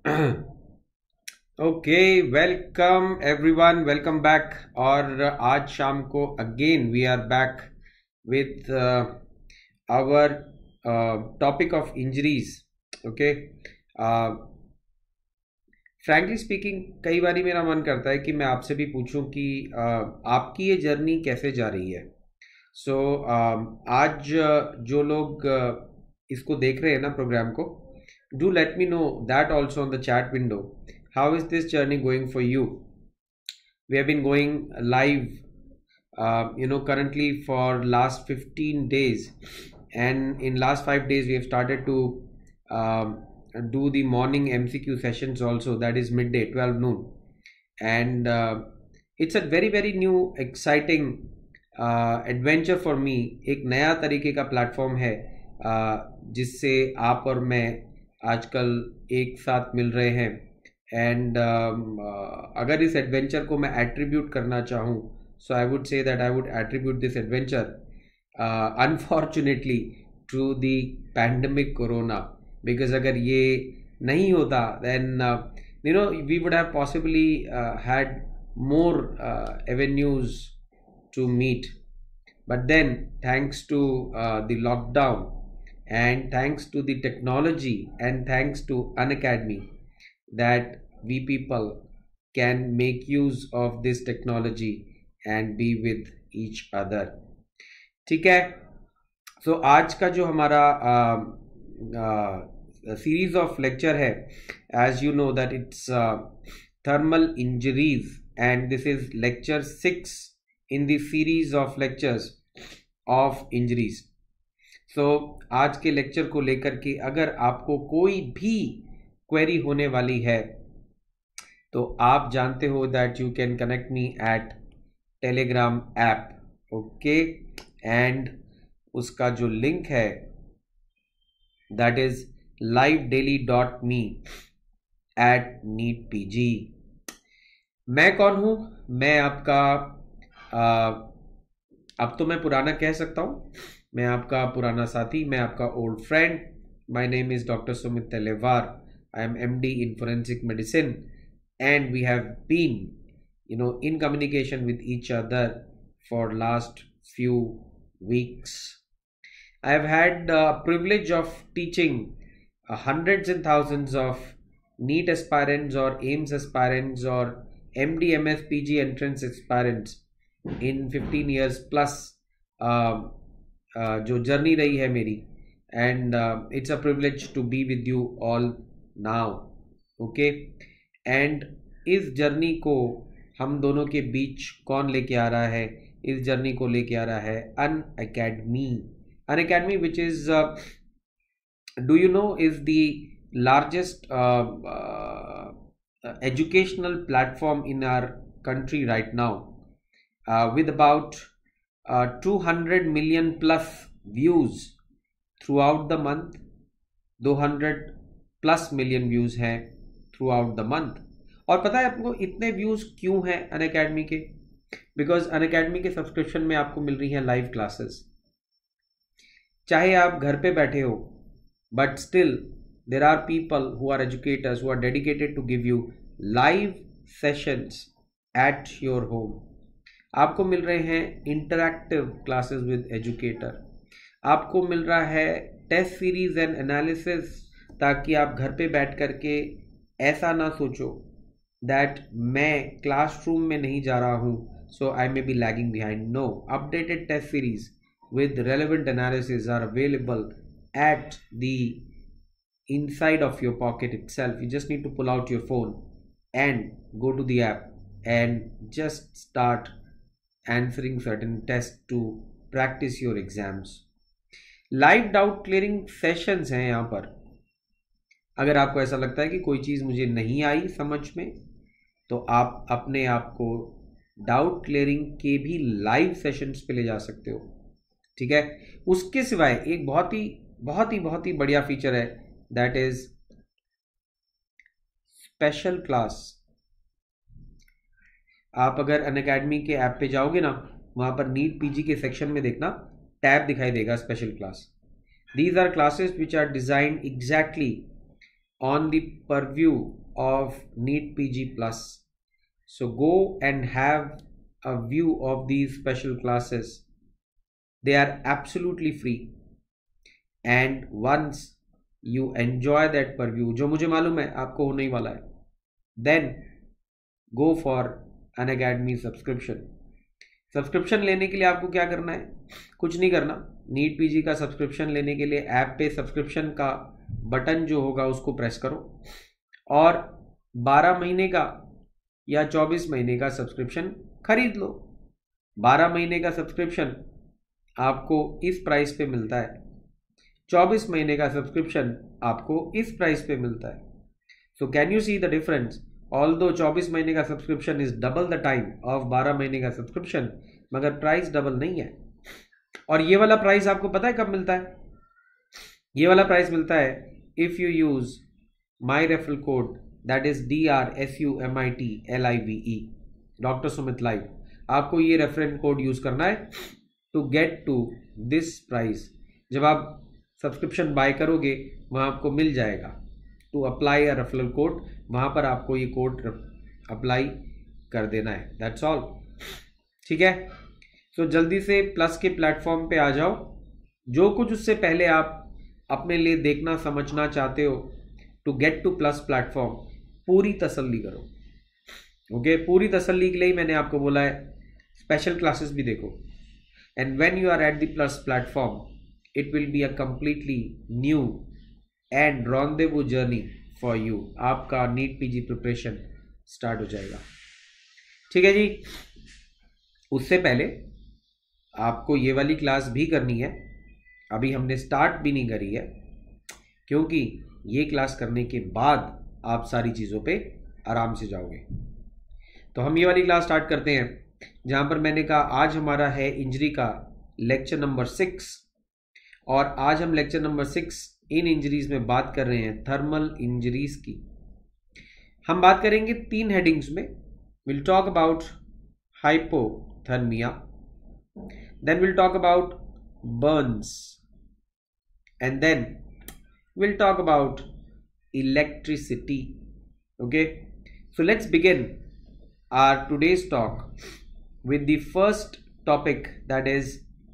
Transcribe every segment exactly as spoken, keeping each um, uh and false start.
Okay, welcome everyone, welcome back. और आज शाम को again we are back with our topic of injuries. Okay, frankly speaking कई बारी मेरा मन करता है कि मैं आपसे भी पूछूं कि uh, आपकी ये जर्नी कैसे जा रही है। सो so, uh, आज uh, जो लोग uh, इसको देख रहे हैं ना प्रोग्राम को, do let me know that also on the chat window. How is this journey going for you? We have been going live, uh, you know, currently for last fifteen days, and in last five days we have started to um, do the morning M C Q sessions also. That is midday, twelve noon, and uh, it's a very very new, exciting adventure for me. एक नया तरीके का platform है uh, जिससे आप और मैं आजकल एक साथ मिल रहे हैं। एंड uh, अगर इस एडवेंचर को मैं एट्रीब्यूट करना चाहूँ, so I would say that I would attribute this adventure unfortunately to the pandemic corona. Because अगर ये नहीं होता then you know we would have possibly had more avenues to meet, but then thanks to uh, the lockdown, and thanks to the technology, and thanks to Unacademy, that we people can make use of this technology and be with each other। ठीक है, so आज का जो हमारा series of lecture है, as you know that it's uh, thermal injuries, and this is lecture six in the series of lectures of injuries। so आज के lecture को लेकर के अगर आपको कोई भी क्वेरी होने वाली है तो आप जानते हो that you can connect me at telegram app। Okay, and उसका जो लिंक है that is livedaily dot me at NEET PG. मैं कौन हूं? मैं आपका Uh, अब तो मैं पुराना कह सकता हूँ, मैं आपका पुराना साथी, मैं आपका old friend. My name is doctor Sumit Talewar. I am MD in forensic medicine, and we have been you know in communication with each other for last few weeks. I have had privilege of teaching hundreds and thousands of NEET aspirants और AIIMS aspirants और MD MS PG entrance aspirants in fifteen years plus uh, uh, जो journey रही है मेरी, and it's a privilege to be with you all now. Okay, and इस journey को हम दोनों के बीच कौन लेके आ रहा है? इस जर्नी को लेके आ रहा है Unacademy. Unacademy which is do you know is the largest educational platform in our country right now, Uh, with about uh, two hundred million plus views throughout the month। two hundred plus million views हैं throughout the month। और पता है आपको इतने views क्यों हैं Unacademy के? Because Unacademy के सब्सक्रिप्शन में आपको मिल रही हैं लाइव क्लासेस। चाहे आप घर पे बैठे हो, but still there are people who are educators who are dedicated to give you live sessions at your home. आपको मिल रहे हैं इंटरैक्टिव क्लासेस विद एजुकेटर, आपको मिल रहा है टेस्ट सीरीज एंड एनालिसिस, ताकि आप घर पे बैठ कर के ऐसा ना सोचो दैट मैं क्लासरूम में नहीं जा रहा हूँ so I may be lagging behind. No, updated test series with relevant analysis are available at the inside of your pocket itself। You just need to pull out your phone and go to the app and just start answering certain tests to practice your exams। Live doubt clearing sessions हैं यहाँ पर। अगर आपको ऐसा लगता है कि कोई चीज़ मुझे नहीं आई समझ में, तो आप अपने आप को डाउट क्लियरिंग के भी लाइव सेशंस पे ले जा सकते हो। ठीक है, उसके सिवाय एक बहुत ही बहुत ही बहुत ही बढ़िया फीचर है, दैट इज स्पेशल क्लास। आप अगर अनअकैडमी के ऐप पे जाओगे ना, वहां पर नीट पीजी के सेक्शन में देखना टैब दिखाई देगा special class. These are classes which are designed exactly on the purview of NEET P G Plus. So go and have a view of these special classes. They are absolutely free, and once you enjoy that purview, जो मुझे मालूम है आपको होने ही वाला है, then go for Unacademy subscription. Subscription लेने के लिए आपको क्या करना है? कुछ नहीं करना. नीट पीजी का सब्सक्रिप्शन लेने के लिए ऐप पे सब्सक्रिप्शन का बटन जो होगा उसको प्रेस करो और बारह महीने का या चौबीस महीने का सब्सक्रिप्शन खरीद लो. बारह महीने का सब्सक्रिप्शन आपको इस प्राइस पे मिलता है, चौबीस महीने का सब्सक्रिप्शन आपको इस प्राइस पे मिलता है. So can you see the difference? Although चौबीस महीने का subscription is double the time of बारह महीने का सब्सक्रिप्शन, मगर प्राइस डबल नहीं है. और ये वाला प्राइस आपको पता है कब मिलता है? ये वाला प्राइस मिलता है if you use my referral code, that is D R S U M I T L I V E, doctor Sumit live. आपको ये रेफरेंस कोड यूज करना है to get to this price. जब आप सब्सक्रिप्शन बाय करोगे वहाँ आपको मिल जाएगा to apply a referral code, वहाँ पर आपको ये कोड अप्लाई कर देना है. That's all. ठीक है. सो so, जल्दी से प्लस के प्लेटफॉर्म पे आ जाओ. जो कुछ उससे पहले आप अपने लिए देखना समझना चाहते हो to get to plus platform, पूरी तसल्ली करो. Okay okay? पूरी तसल्ली के लिए ही मैंने आपको बोला है स्पेशल क्लासेस भी देखो. And when you are at the plus platform, it will be a completely new and rendezvous journey for you. आपका नीट पीजी प्रिपरेशन स्टार्ट हो जाएगा. ठीक है जी. उससे पहले आपको ये वाली क्लास भी करनी है. अभी हमने स्टार्ट भी नहीं करी है, क्योंकि ये क्लास करने के बाद आप सारी चीज़ों पे आराम से जाओगे. तो हम ये वाली क्लास स्टार्ट करते हैं, जहाँ पर मैंने कहा आज हमारा है इंजरी का लेक्चर नंबर सिक्स. और आज हम lecture number six in injuries में बात कर रहे हैं थर्मल इंजरीज की. हम बात करेंगे तीन हेडिंग्स में. Will talk about hypothermia, then will talk about burns, and then will talk about electricity. Okay, so let's begin our today's talk with the first topic, that is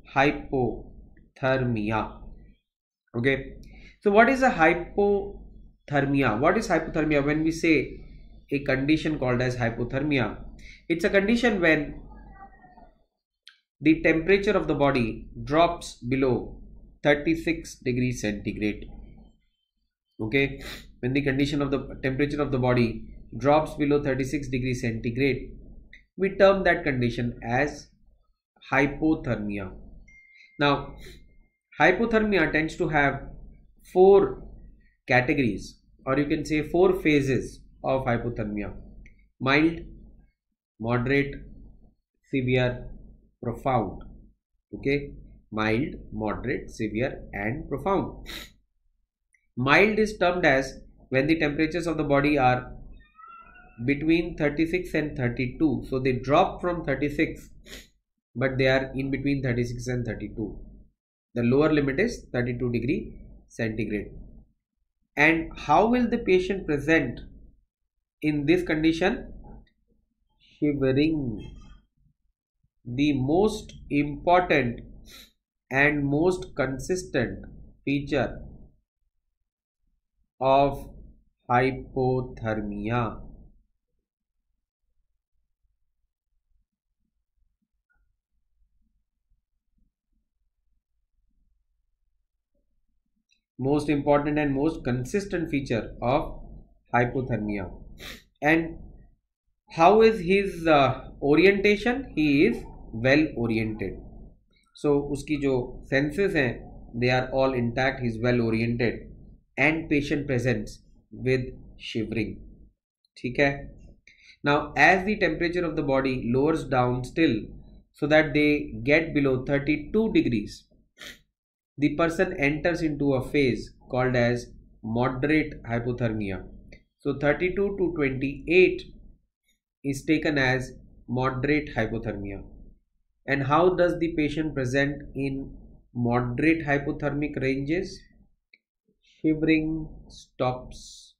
hypothermia. Okay, so what is a hypothermia? What is hypothermia? When we say a condition called as hypothermia, it's a condition when the temperature of the body drops below thirty-six degrees centigrade. Okay, when the condition of the temperature of the body drops below thirty-six degrees centigrade, we term that condition as hypothermia. Now, hypothermia tends to have four categories, or you can say four phases of hypothermia: mild, moderate, severe, profound. Okay, mild, moderate, severe, and profound. Mild is termed as when the temperatures of the body are between thirty-six and thirty-two, so they drop from thirty-six, but they are in between thirty-six and thirty-two. The lower limit is thirty-two degree centigrade. And how will the patient present in this condition? Shivering. The most important and most consistent feature of hypothermia. Most important and most consistent feature of hypothermia. And how is his uh, orientation? He is well oriented. So uski jo senses hain, they are all intact. He is well oriented, and patient presents with shivering. ठीक है. Now, as the temperature of the body lowers down still, so that they get below thirty-two degrees, the person enters into a phase called as moderate hypothermia. So thirty-two to twenty-eight is taken as moderate hypothermia. And how does the patient present in moderate hypothermic ranges? Shivering stops.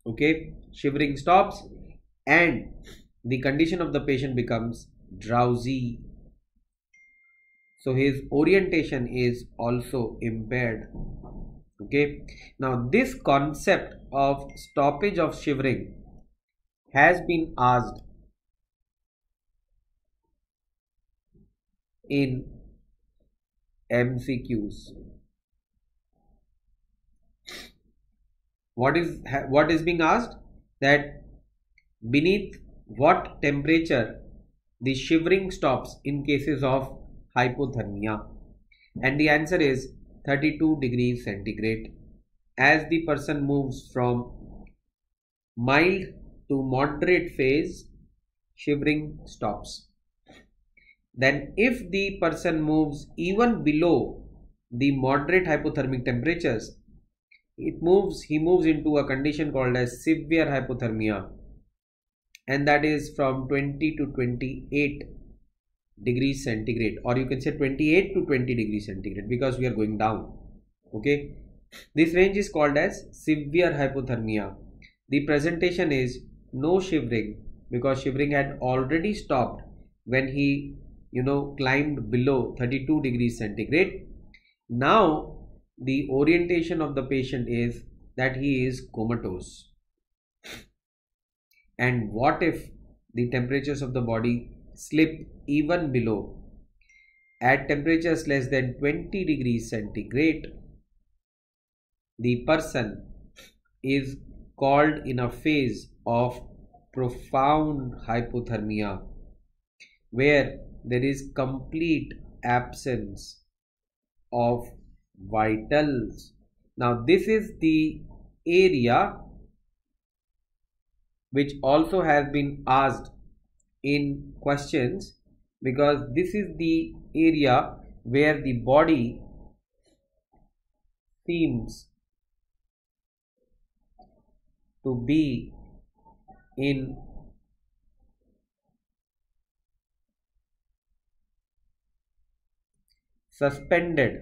Okay, shivering stops and the condition of the patient becomes drowsy, so his orientation is also impaired. Okay, now this concept of stoppage of shivering has been asked in M C Qs. What is what is being asked? That beneath what temperature the shivering stops in cases of hypothermia, and the answer is thirty-two degrees centigrade. As the person moves from mild to moderate phase, shivering stops. Then if the person moves even below the moderate hypothermic temperatures, it moves he moves into a condition called as severe hypothermia, and that is from twenty to twenty-eight degrees centigrade, or you can say twenty-eight to twenty degrees centigrade, because we are going down. Okay, this range is called as severe hypothermia. The presentation is no shivering, because shivering had already stopped when he you know climbed below thirty-two degrees centigrade. Now the orientation of the patient is that he is comatose. And what if the temperatures of the body slip even below? At temperatures less than twenty degrees centigrade, the person is called in a phase of profound hypothermia, where there is complete absence of vitals. Now this is the area which also has been asked in questions, because this is the area where the body seems to be in suspended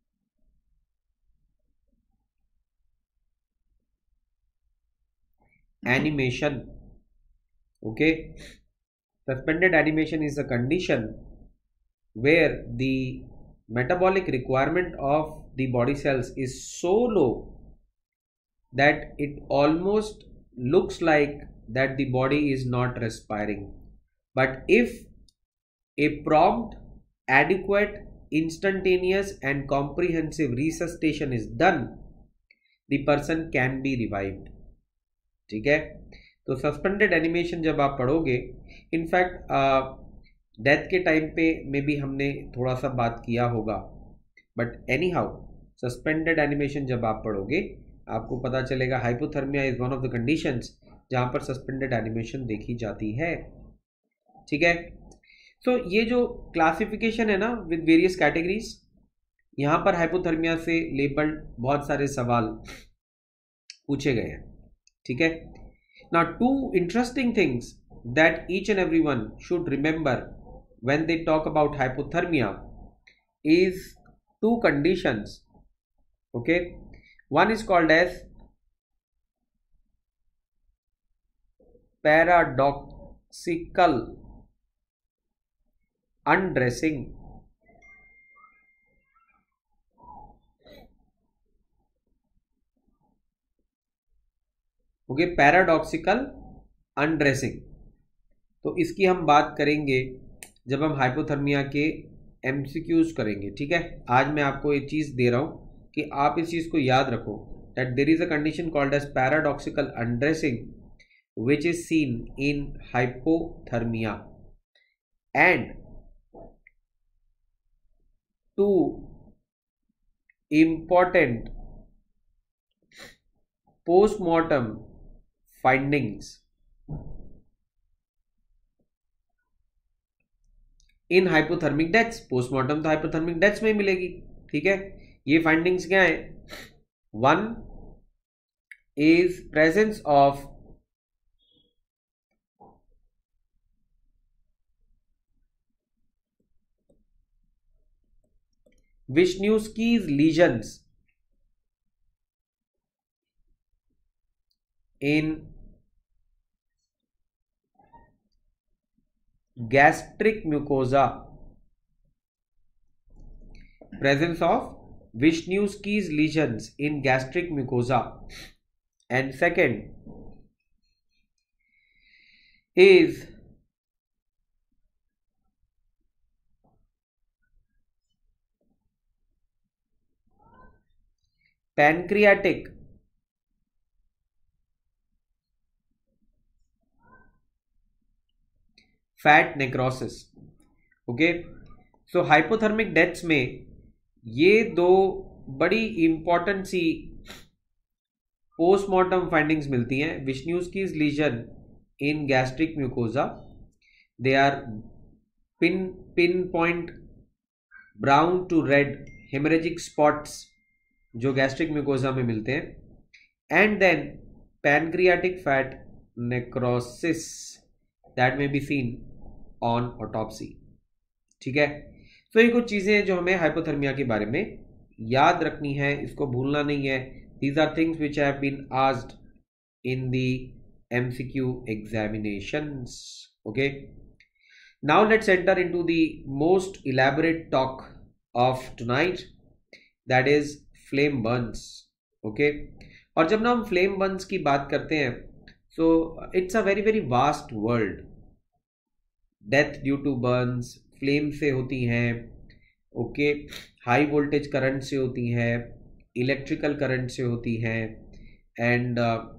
animation. Okay, suspended animation is a condition where the metabolic requirement of the body cells is so low that it almost looks like that the body is not respiring. But if a prompt, adequate, instantaneous and comprehensive resuscitation is done, the person can be revived. ठीक है, तो suspended animation जब आप पढ़ोगे, in fact death के time पे may be हमने थोड़ा सा बात किया होगा, but anyhow suspended animation जब आप पढ़ोगे आपको पता चलेगा hypothermia is one of the conditions जहाँ पर सस्पेंडेड एनिमेशन देखी जाती है. ठीक है, सो so, ये जो क्लासिफिकेशन है ना विद वेरियस कैटेगरीज, यहाँ पर हाइपोथर्मिया से लेबल्ड बहुत सारे सवाल पूछे गए हैं. ठीक है, now two interesting things that each and everyone should remember when they talk about hypothermia is two conditions. Okay, one is called as paradoxical undressing. Okay, paradoxical undressing. तो इसकी हम बात करेंगे जब हम हाइपोथर्मिया के एमसीक्यूज करेंगे. ठीक है, आज मैं आपको एक चीज़ दे रहा हूँ कि आप इस चीज़ को याद रखो, that there is a condition called as paradoxical undressing which is seen in hypothermia. And two important postmortem findings in hypothermic deaths. Postmortem तो हाइपोथर्मिक डेथ्स में ही मिलेगी. ठीक है, ये फाइंडिंग्स क्या है? One is presence of Wisniewski's lesions in gastric mucosa, presence of Wisniewski's lesions in gastric mucosa. And second is pancreatic fat necrosis. Okay, so hypothermic deaths में ये दो बड़ी इंपॉर्टेंट सी पोस्टमार्टम फाइंडिंग्स मिलती हैं. Wisniewski's lesion in gastric mucosa, they are pin pin point brown to red haemorrhagic spots जो gastric mucosa में मिलते हैं. And then pancreatic fat necrosis that may be seen on autopsy. ठीक है, तो ये कुछ चीजें हैं जो हमें हाइपोथर्मिया के बारे में याद रखनी है, इसको भूलना नहीं है. These are things which have been asked in the MCQ examinations. Okay, now let's enter into the most elaborate talk of tonight, that is flame burns. Okay, और जब ना हम फ्लेम बर्न्स की बात करते हैं, so it's a very very vast world. Death due to burns flame से होती हैं. ओके, हाई वोल्टेज करंट से होती हैं, इलेक्ट्रिकल करंट से होती हैं, एंड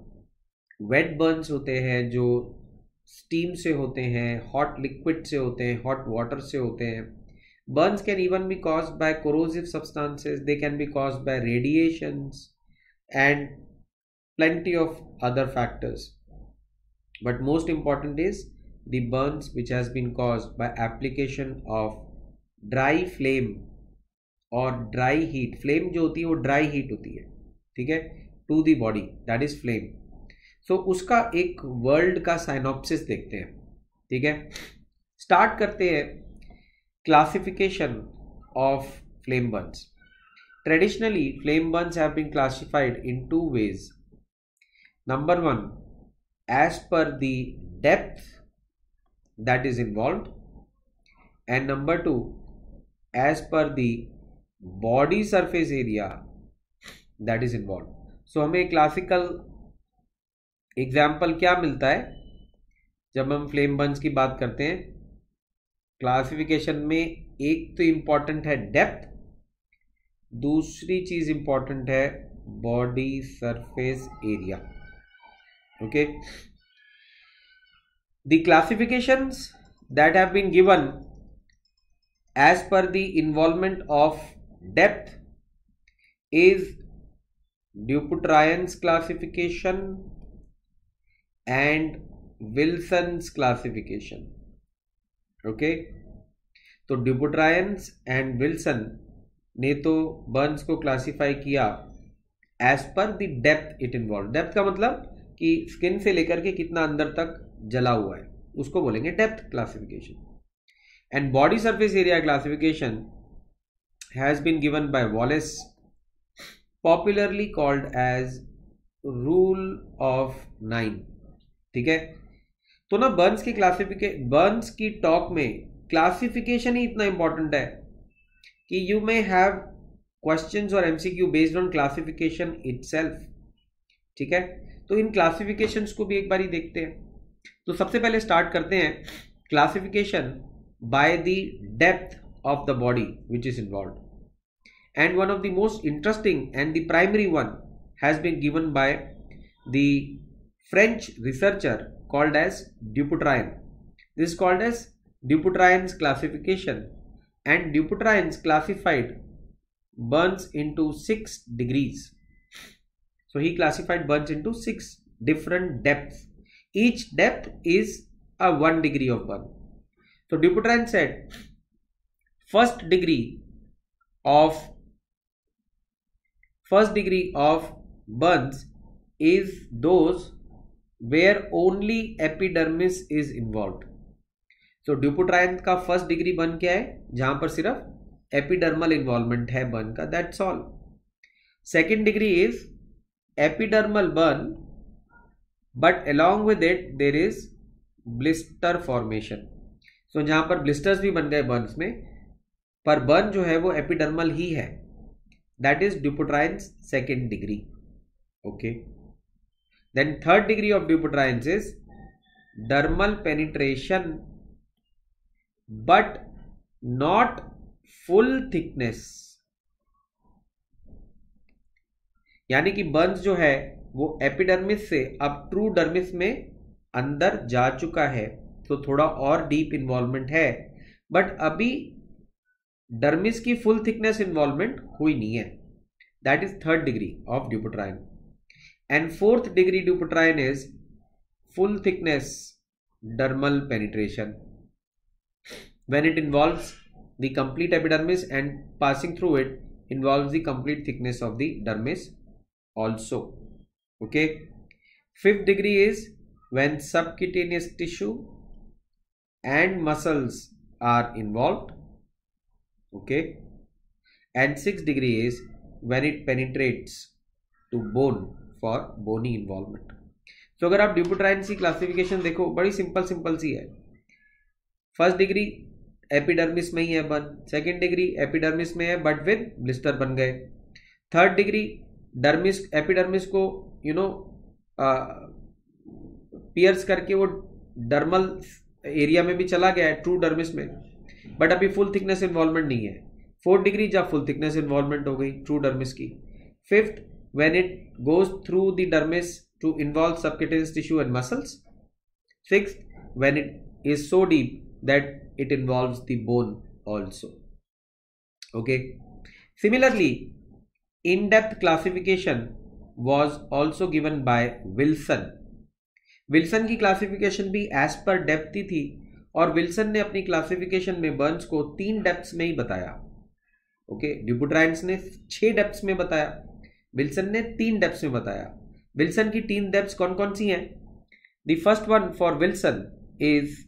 वेट बर्न्स होते हैं जो स्टीम से होते हैं, हॉट लिक्विड से होते हैं, हॉट वाटर से होते हैं. Burns can even be caused by corrosive substances, they can be caused by radiations and plenty of other factors, but most important is the burns which has been caused by application of dry flame or dry heat. flame जो होती है वो dry heat होती है, ठीक है, to the body, that is flame. so उसका एक वर्ल्ड का साइनॉप्सिस देखते हैं. ठीक है, स्टार्ट करते हैं classification of flame burns. Traditionally flame burns have been classified in two ways. Number one, as per the depth that is involved, and number two, as per the body surface area that is involved. So हमें classical example क्या मिलता है जब हम flame Burns की बात करते हैं? क्लासिफिकेशन में एक तो इम्पॉर्टेंट है डेप्थ, दूसरी चीज इंपॉर्टेंट है body surface area. Okay, the classifications that have been given as per the involvement of depth is Dupuytren's classification and Wilson's classification. Okay, तो Dupuytren's and Wilson ने तो बर्न्स को क्लासिफाई किया as per the depth it involved. Depth का मतलब कि skin से लेकर के कितना अंदर तक जला हुआ है, उसको बोलेंगे depth classification. And body surface area classification has been given by Wallace, popularly called as rule of nine. ठीक है, तो ना बर्न्स की क्लासिफिकेशन, बर्न्स की टॉक में क्लासिफिकेशन ही इतना इंपॉर्टेंट है कि यू मे हैव क्वेश्चंस और MCQ based on classification itself. ठीक है, तो इन क्लासिफिकेशंस को भी एक बार ही देखते हैं. तो सबसे पहले स्टार्ट करते हैं classification by the depth of the body which is involved. And one of the most interesting and the primary one has been given by the French researcher called as Dupuytren. This called as Dupuytren's classification, and Dupuytren's classified burns into six degrees. So he classified burns into six different depths. Each depth is a one degree of burn. So Dupuytren said first degree of first degree of burns is those where only epidermis is involved. So Dupuytren का first degree burn क्या है? जहां पर सिर्फ epidermal involvement है burn का, that's all. Second degree is epidermal burn but along with it there is blister formation. So so, जहां पर ब्लिस्टर्स भी बन गए बर्न्स में, पर बर्न जो है वो एपिडर्मल ही है, that is Dupuytren's second degree. Okay, then third degree of Dupuytren's is dermal penetration but not full thickness. यानी कि बर्न्स जो है वो एपिडर्मिस से अब ट्रू डर्मिस में अंदर जा चुका है, तो थोड़ा और डीप इन्वॉल्वमेंट है, बट अभी डर्मिस की फुल थिकनेस इन्वॉल्वमेंट हुई नहीं है. That is third degree of Dupuytren. And fourth degree Dupuytren is full thickness dermal penetration, when it involves the complete epidermis and passing through it involves the complete thickness of the dermis also. Okay, fifth degree is when subcutaneous tissue and muscles are involved. Okay, and sixth degree is when it penetrates to bone for bony involvement. So अगर आप ड्यूपोट्राइन्स की classification देखो, बड़ी simple simple सी है. First degree epidermis में ही है burn, second degree epidermis में है बट विद ब्लिस्टर बन गए, थर्ड डिग्री डर्मिस एपिडर्मिस को यू नो पियर्स करके वो डर्मल एरिया में भी चला गया है ट्रू डर्मिस में, बट अभी फुल थिकनेस इन्वॉल्वमेंट नहीं है. फोर्थ डिग्री जब फुल थिकनेस इन्वॉल्वमेंट हो गई ट्रू डर्मिस की. Fifth when it goes through the dermis to involve subcutaneous tissue and muscles. Sixth when it is so deep that it involves the bone also. Okay, similarly in-depth classification was also given by Wilson. Wilson की classification भी as per depth ही थी, और Wilson ने अपनी classification में Burns को तीन डेप्थ्स में ही बताया. ओके, ड्यूपोट्राइन्स ने छह डेप्थ्स में बताया, Wilson ने तीन डेप्थ्स में बताया. Wilson की तीन डेप्थ्स कौन कौन सी हैं? The first one for Wilson is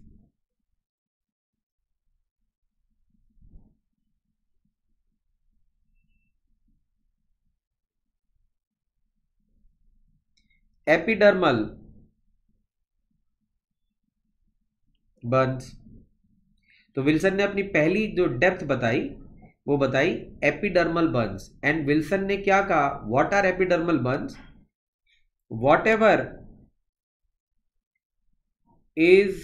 epidermal burns. तो विल्सन ने अपनी पहली जो डेप्थ बताई वो बताई एपिडर्मल बर्न्स. एंड विल्सन ने क्या कहा? What are epidermal burns? Whatever is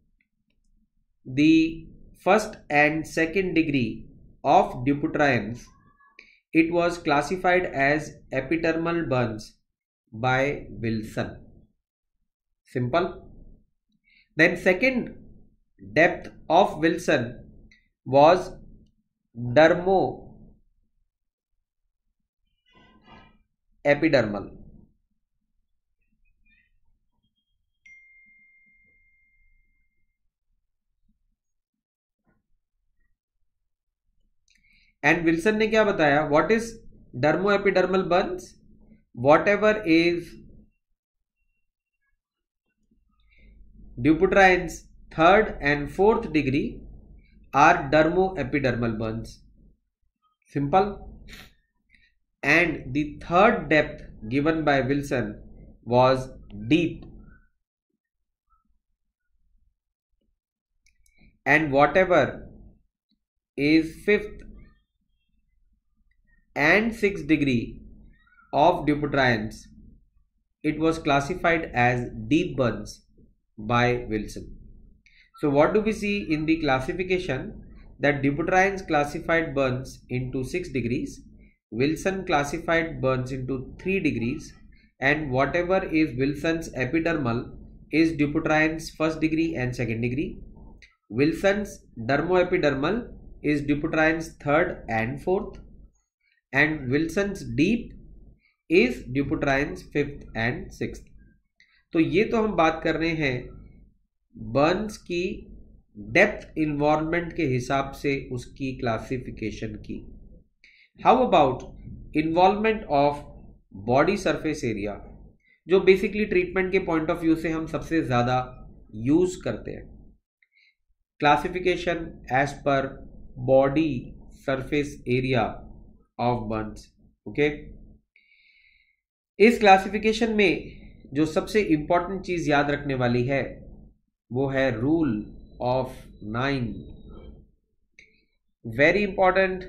the first and second degree of Dupuytren's, it was classified as epidermal burns by Wilson. Simple. Then second depth of Wilson was dermo epidermal. And Wilson ने क्या बताया? What is dermo epidermal burns? Whatever is Dupuytren's third and fourth degree are dermoepidermal burns. Simple. And the third depth given by Wilson was deep. And whatever is fifth and sixth degree of Dupuytren's, it was classified as deep burns by Wilson. So what do we see in the classification? That Dupuytren's classified burns into six degrees, Wilson classified burns into three degrees, and whatever is Wilson's epidermal is Dupuytren's first degree and second degree. Wilson's dermoepidermal is Dupuytren's third and fourth, and Wilson's deep is Dupuytren's fifth and sixth. तो ये तो हम बात कर रहे हैं Burns की depth involvement के हिसाब से उसकी क्लासिफिकेशन की. How about involvement of body surface area, जो बेसिकली ट्रीटमेंट के पॉइंट ऑफ व्यू से हम सबसे ज़्यादा यूज करते हैं. Classification as per body surface area of burns. Okay, इस क्लासिफिकेशन में जो सबसे इंपॉर्टेंट चीज याद रखने वाली है वो है rule of nine. Very important.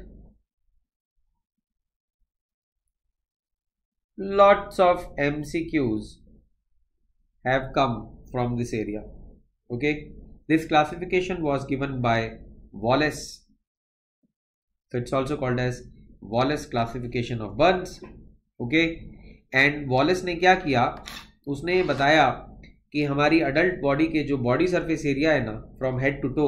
Lots of M C Qs have come from this area. Okay, this classification was given by Wallace, so it's also called as Wallace classification of burns. Okay, and Wallace ने क्या किया, उसने ये बताया कि हमारी adult body के जो बॉडी सरफेस एरिया है ना, from head to toe,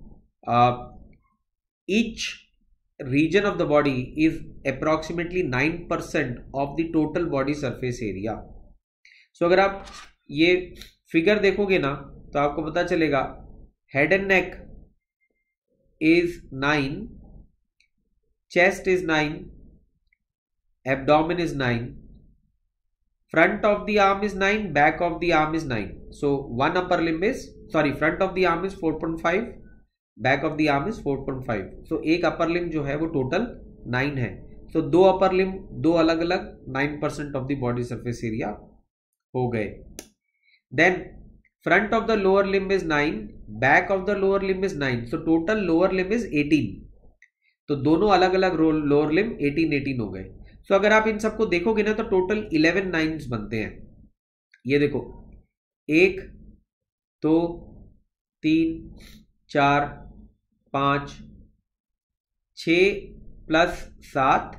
each region of the body is approximately nine percent of the total body surface area. So अगर आप ये फिगर देखोगे ना तो आपको पता चलेगा head and neck is nine, chest is nine, abdomen is nine, front of the arm is nine, back of the arm is nine. So one upper limb is, sorry, front of the arm is four point five, back of the arm is four point five. So एक upper limb जो है वो total nine है. So so, दो upper limb, दो अलग अलग, nine percent of the body surface area हो गए. Then front of the lower limb is nine, back of the lower limb is nine. So total lower limb is eighteen. तो दोनों अलग अलग लोअर लिम्ब एटीन एटीन हो गए. सो so, अगर आप इन सबको देखोगे ना तो टोटल इलेवन नाइन्स बनते हैं. ये देखो, एक, दो, तीन, चार, पांच, छ प्लस सात,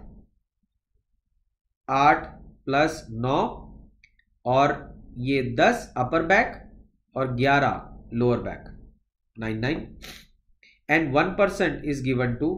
आठ प्लस नौ, और ये दस अपर बैक और ग्यारह lower back, nine nine. And one percent is given to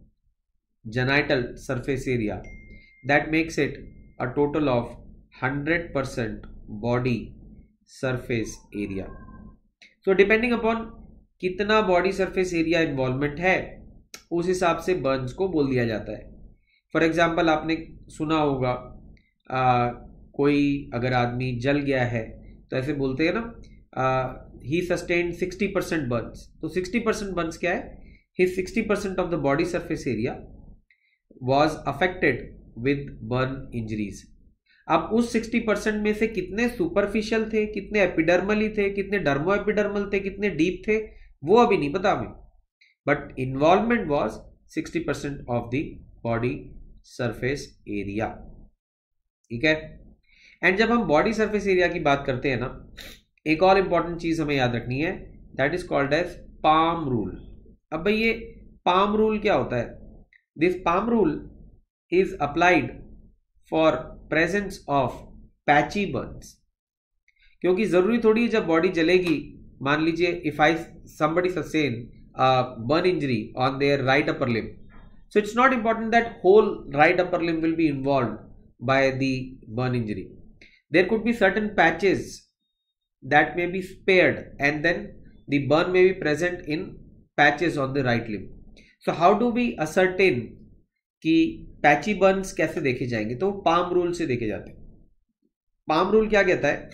genital surface area. That makes it a total of hundred percent body surface area. So depending upon कितना बॉडी सरफेस एरिया इन्वॉल्वमेंट है उस हिसाब से Burns को बोल दिया जाता है. फॉर एग्जांपल आपने सुना होगा आ, कोई अगर आदमी जल गया है तो ऐसे बोलते हैं ना, he sustained sixty percent burns. तो सिक्सटी परसेंट बर्न्स क्या है, he sixty percent of the body surface area was affected with burn injuries. अब उस सिक्सटी परसेंट में से कितने सुपरफिशियल थे, कितने एपिडर्मली थे, कितने डर्मो एपिडर्मल थे, कितने डीप थे, वो अभी नहीं पता हमें. But involvement was sixty percent of the body surface area. ठीक है. एंड जब हम बॉडी सरफेस एरिया की बात करते हैं ना, एक और इंपॉर्टेंट चीज हमें याद रखनी है, that is called as palm rule. अब भाई ये पाम रूल क्या होता है? This palm rule is applied for presence of patchy burns. क्योंकि जरूरी थोड़ी जब बॉडी जलेगी, मान लीजिए if I somebody sustain a burn injury on their right upper limb, so it's not important that whole right upper limb will be involved by the burn injury. There could be certain patches that may be spared and then the burn may be present in patches on the right limb. So how do we ascertain कि patchy burns कैसे देखे जाएंगे? तो palm rule से देखे जाते हैं. Palm rule क्या कहता है?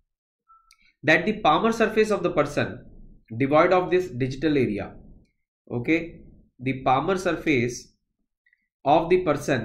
That the palmar surface of the person devoid of this digital area, okay, the palmar surface of the person,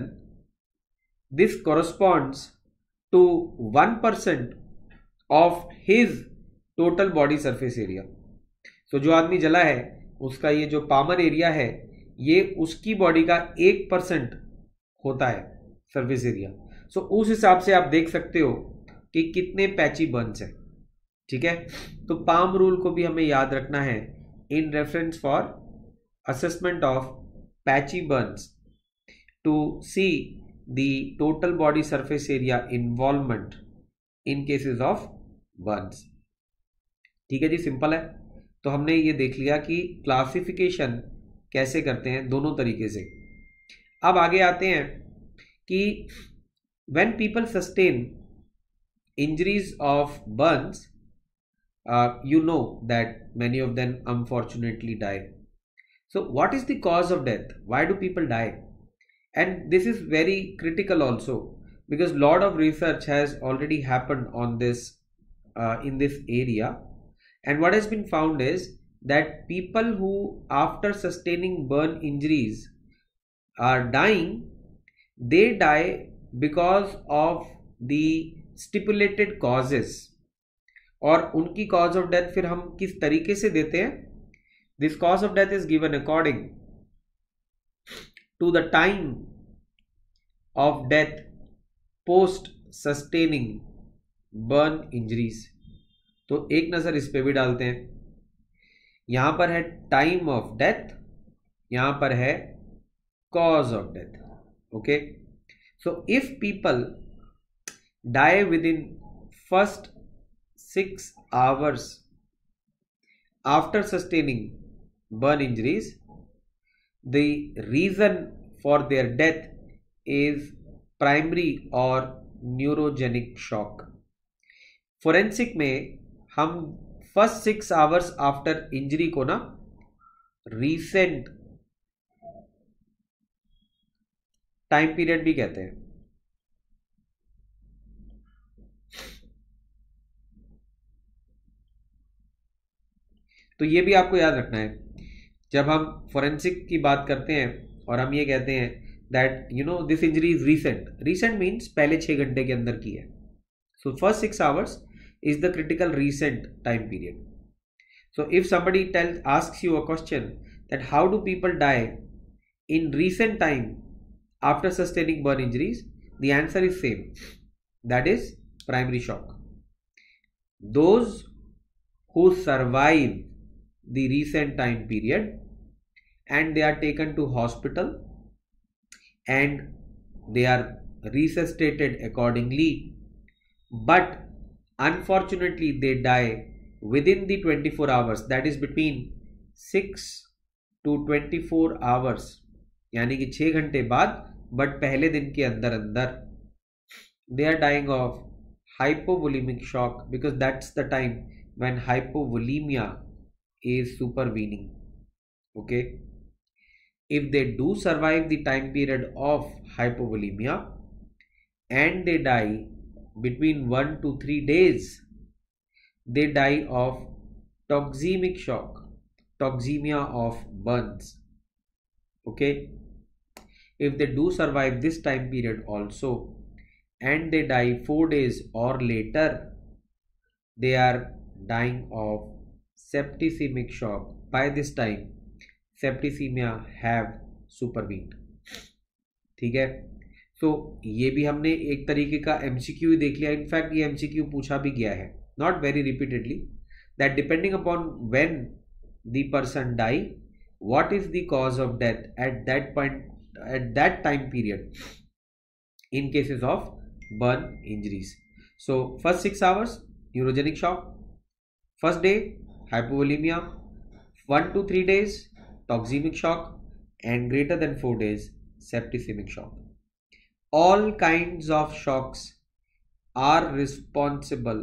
this corresponds to one percent of his total body surface area. so जो आदमी जला है उसका ये जो Palmer area है ये उसकी बॉडी का एक परसेंट होता है सरफेस एरिया. सो उस हिसाब से आप देख सकते हो कि कितने पैची बर्न्स हैं. ठीक है. तो पाम रूल को भी हमें याद रखना है in reference for assessment of patchy burns to see the total body surface area involvement in cases of burns. ठीक है जी, सिंपल है. तो हमने ये देख लिया कि क्लासिफिकेशन कैसे करते हैं दोनों तरीके से. अब आगे आते हैं कि when people sustain injuries of burns, you know that many of them unfortunately die. So what is the cause of death? Why do people die? And this is very critical also because lot of research has already happened on this uh, in this area, and what has been found is that people who after sustaining burn injuries are dying, they die because of the stipulated causes, और उनकी cause of death फिर हम किस तरीके से देते हैं. This cause of death is given according to the time of death post sustaining burn injuries. तो एक नजर इस पे भी डालते हैं. यहां पर है टाइम ऑफ डेथ, यहां पर है cause of death. Okay, so if people die within first six hours after sustaining burn injuries, the reason for their death is primary or neurogenic shock. Forensic में हम first six hours after injury को ना recent time period भी कहते हैं. तो ये भी आपको याद रखना है जब हम फोरेंसिक की बात करते हैं और हम ये कहते हैं that you know this injury is recent. Recent means पहले छह घंटे के अंदर की है. So first six hours is the critical recent time period. So if somebody tells asks you a question that how do people die in recent time after sustaining burn injuries, the answer is same, that is primary shock. Those who survive the recent time period and they are taken to hospital and they are resuscitated accordingly, but unfortunately they die within the twenty-four hours, that is between six to twenty-four hours, यानी कि छह घंटे बाद but पहले दिन के अंदर अंदर they are dying of hypovolemic shock, because that's the time when hypovolemia is supervening. Okay, if they do survive the time period of hypovolemia and they die between one to three days, they die of toxemic shock, toxemia of burns. Okay, if they do survive this time period also and they die four days or later, they are dying of septicemic shock. By this time septicemia have supervened. ठीक है, so so, ये भी हमने एक तरीके का MCQ ही देख लिया. इनफैक्ट ये एमसीक्यू पूछा भी गया है, not very repeatedly, that depending upon when the person die, what is the cause of death at that point, at that time period in cases of burn injuries. So first six hours neurogenic shock, first day hypovolemia, one to three days toxemic shock, and greater than four days septicemic shock. All kinds of shocks are responsible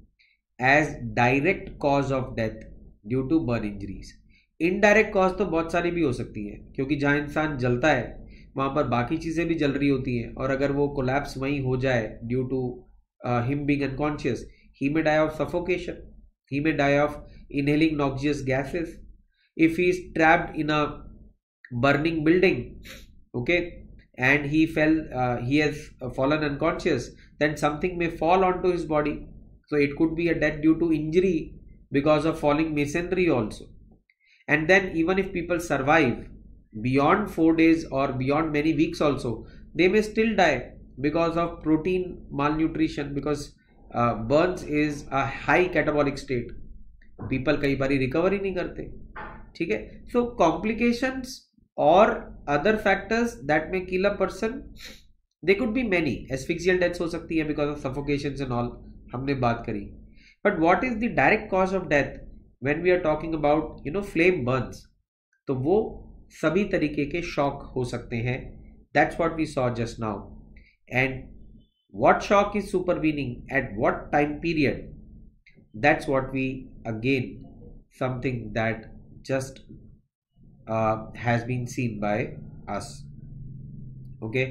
as direct cause of death due to burn injuries. Indirect cause तो बहुत सारी भी हो सकती है, क्योंकि जहाँ इंसान जलता है वहाँ पर बाकी चीज़ें भी जल रही होती हैं, और अगर वो कोलैप्स वहीं हो जाए due to him being unconscious, he may die of suffocation, he may die of inhaling noxious gases. If he is trapped in a burning building, okay, and he fell, uh, he has fallen unconscious, then something may fall onto his body. So it could be a death due to injury because of falling masonry also. And then even if people survive beyond four days or beyond many weeks also, they may still die because of protein malnutrition, because Uh, burns is a high catabolic state. People कई बारी recover ही नहीं करते. ठीक है, so complications or other factors that may kill a person, they could be many. Asphyxial deaths हो सकती है because of suffocations and all, हमने बात करी. But what is the direct cause of death when we are talking about you know flame burns? तो वो सभी तरीके के शॉक हो सकते हैं. That's what we saw just now. And what shock is supervening at what time period, that's what we again something that just uh, has been seen by us. Okay,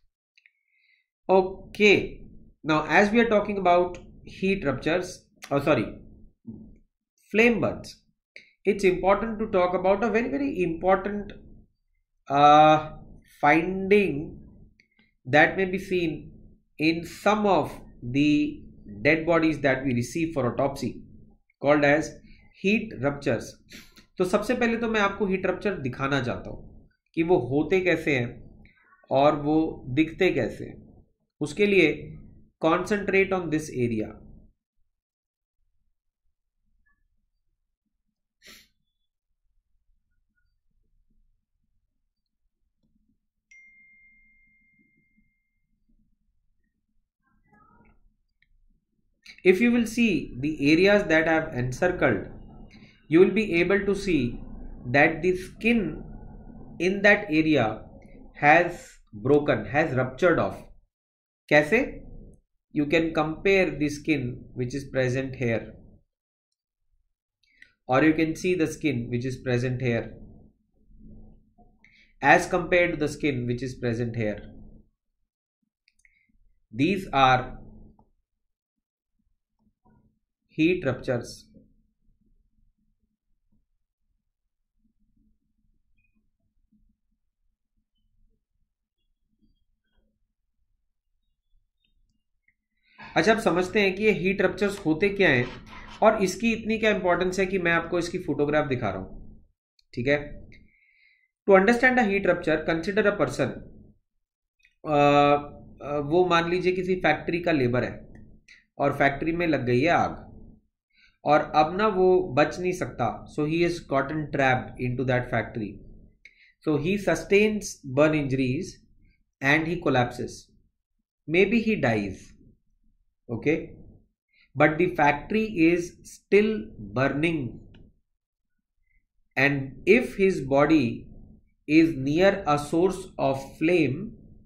okay, now as we are talking about heat ruptures, oh sorry flame burns, it's important to talk about a very very important uh, finding that may be seen in some of the dead bodies that we receive for autopsy called as heat ruptures. तो सबसे पहले तो मैं आपको heat rupture दिखाना चाहता हूँ कि वो होते कैसे हैं और वो दिखते कैसे हैं. उसके लिए concentrate on this area. If you will see the areas that I have encircled, you will be able to see that the skin in that area has broken, has ruptured off. कैसे? You can compare the skin which is present here, or you can see the skin which is present here as compared to the skin which is present here. These are heat ruptures. अच्छा, आप समझते हैं कि ये heat ruptures होते क्या हैं और इसकी इतनी क्या इंपॉर्टेंस है कि मैं आपको इसकी फोटोग्राफ दिखा रहा हूं. ठीक है. To understand a heat rupture, consider a person. वो मान लीजिए किसी फैक्ट्री का लेबर है और फैक्ट्री में लग गई है आग और अब ना वो बच नहीं सकता. So he is gotten trapped into that factory. So he sustains burn injuries and he collapses. Maybe he dies. Okay, but the factory is still burning, and if his body is near a source of flame,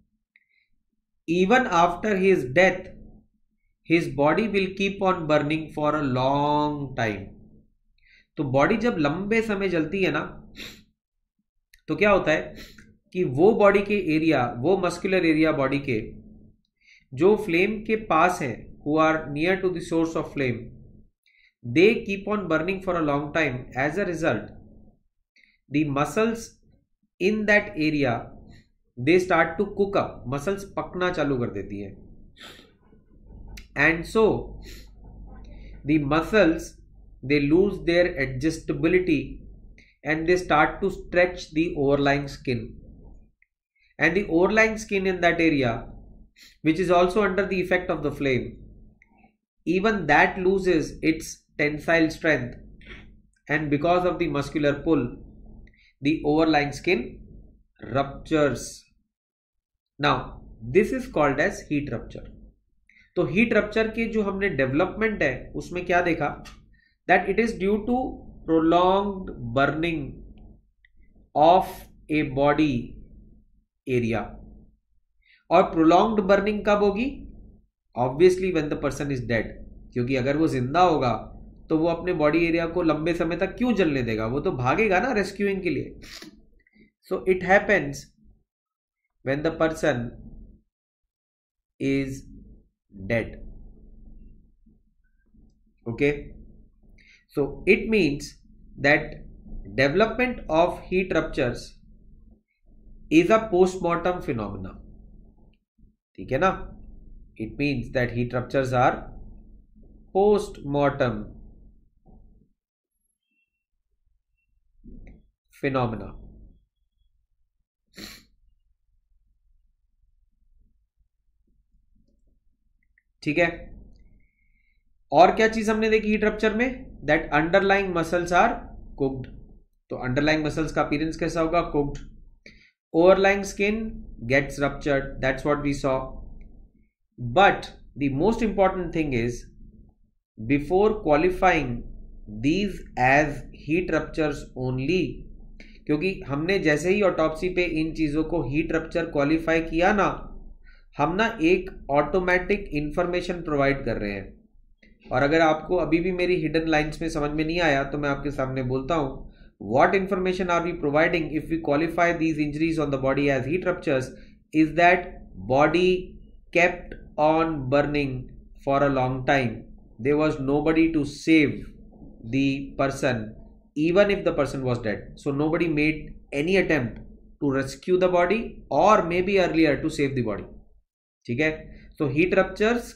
even after his death his body will keep on burning for a long time. तो body जब लंबे समय जलती है ना तो क्या होता है कि वो बॉडी के एरिया, वो मस्कुलर एरिया बॉडी के जो फ्लेम के पास है, who are near to the source of flame, they keep on burning for a long time. As a result, the muscles in that area, they start to cook up. Muscles पकना चालू कर देती है. And so the muscles, they lose their adjustability and they start to stretch the overlying skin. And the overlying skin in that area, which is also under the effect of the flame, even that loses its tensile strength, and because of the muscular pull the overlying skin ruptures. Now this is called as heat rupture. तो heat rupture के जो हमने development है उसमें क्या देखा, that it is due to prolonged burning of a body area. और prolonged burning कब होगी? Obviously when the person is dead. क्योंकि अगर वो जिंदा होगा तो वो अपने बॉडी एरिया को लंबे समय तक क्यों जलने देगा, वो तो भागेगा ना रेस्क्यूइंग के लिए. So it happens when the person is dead. Okay, so it means that development of heat ruptures is a postmortem phenomena. ठीक है ना. It means that heat ruptures are post-mortem phenomena. ठीक है. और क्या चीज हमने देखी हीट रप्चर में? That underlying muscles are cooked. तो underlying muscles का appearance कैसा होगा? Cooked. Overlying skin gets ruptured. That's what we saw. But the most important thing is, before qualifying these as heat ruptures only, क्योंकि हमने जैसे ही autopsy पे इन चीज़ों को हीट रप्चर क्वालिफाई किया ना, हम ना एक ऑटोमेटिक इंफॉर्मेशन प्रोवाइड कर रहे हैं. और अगर आपको अभी भी मेरी हिडन लाइंस में समझ में नहीं आया तो मैं आपके सामने बोलता हूँ, what information are we providing if we qualify these injuries on the body as heat ruptures is that body kept on burning for a long time. There was nobody to save the person even if the person was dead. So nobody made any attempt to rescue the body or maybe earlier to save the body. ठीक है. So heat ruptures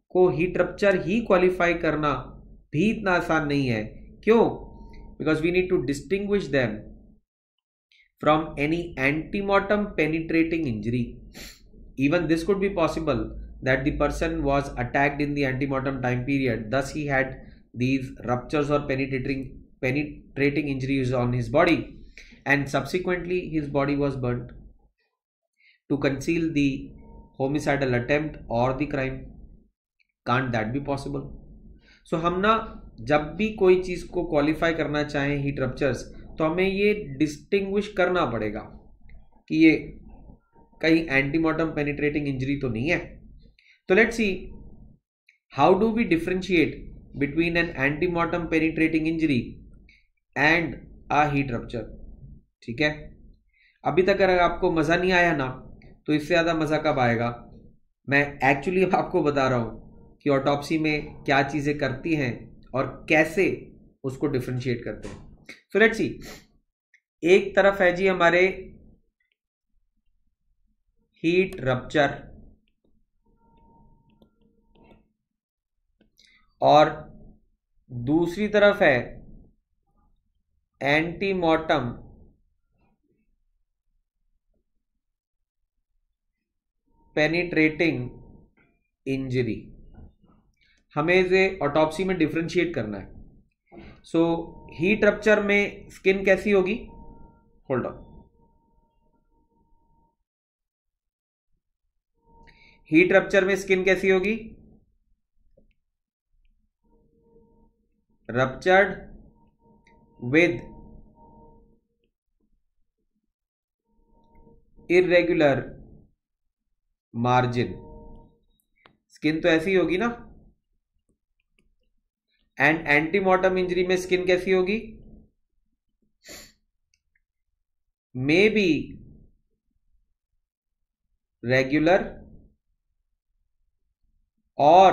को heat rupture ही qualify करना भी इतना आसान नहीं है. क्यों? Because we need to distinguish them from any antemortem penetrating injury. Even this could be possible that the person was attacked in the antemortem time period, thus he had these ruptures or penetrating penetrating injuries on his body, and subsequently his body was burnt to conceal the homicidal attempt or the crime. Can't that be possible? So हम ना जब भी कोई चीज को qualify करना चाहें heat ruptures, तो हमें ये डिस्टिंग्विश करना पड़ेगा कि ये कहीं एंटीमॉर्टम पेनिट्रेटिंग इंजरी तो नहीं है. तो let's see how do we differentiate between an antemortem penetrating injury and a heat rupture. ठीक है, अभी तक अगर आपको मजा नहीं आया ना, तो इससे ज्यादा मजा कब आएगा? मैं एक्चुअली आपको बता रहा हूं कि ऑटोप्सी में क्या चीजें करती हैं और कैसे उसको डिफरेंशिएट करते हैं. सो लेट्स सी, एक तरफ है जी हमारे हीट रप्चर और दूसरी तरफ है एंटीमॉर्टम पेनिट्रेटिंग इंजरी. हमें इसे ऑटोप्सी में डिफरेंशिएट करना है. सो हीट रप्चर में स्किन कैसी होगी? Hold on. हीट रप्चर में स्किन कैसी होगी? Ruptured with irregular margin. Skin तो ऐसी होगी ना. एंड एंटीमॉर्टम इंजरी में स्किन कैसी होगी? मे बी रेगुलर और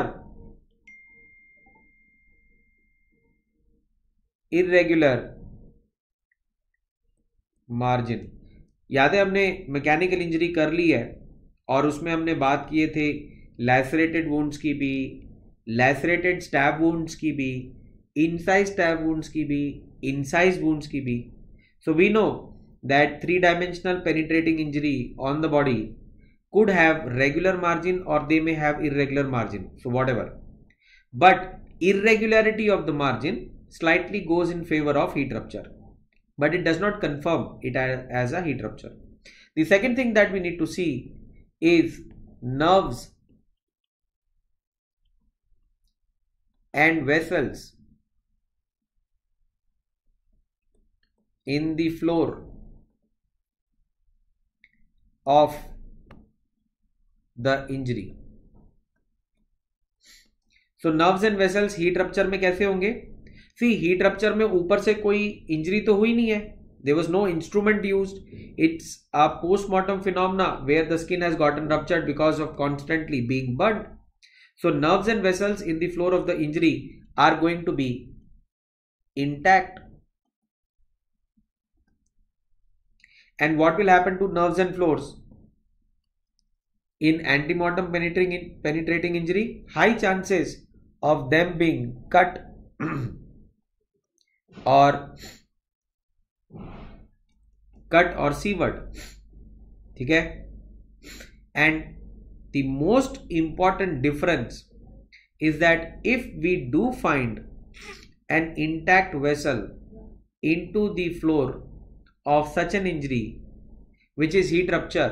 इरेगुलर मार्जिन. याद है हमने मैकेनिकल इंजरी कर ली है और उसमें हमने बात किए थे लैसरेटेड वुंड्स की भी, लैसरेटेड स्टैब वुंड्स की भी, इनसाइज स्टैब वुंड्स की भी, इनसाइज वुंड्स की भी. So we know that three dimensional penetrating injury on the body could have regular margin or they may have irregular margin, so whatever, but irregularity of the margin slightly goes in favor of heat rupture, but it does not confirm it as a heat rupture. The second thing that we need to see is nerves and vessels in the floor of the injury. So nerves and vessels heat rupture में कैसे होंगे? See, heat rupture में ऊपर से कोई injury तो हुई नहीं है. There was no instrument used. It's a post-mortem phenomena where the skin has gotten ruptured because of constantly being burnt. So nerves and vessels in the floor of the injury are going to be intact. And what will happen to nerves and floors in antemortem penetrating penetrating injury? High chances of them being cut or cut or severed. ठीक है? And the most important difference is that if we do find an intact vessel into the floor of such an injury which is heat rupture,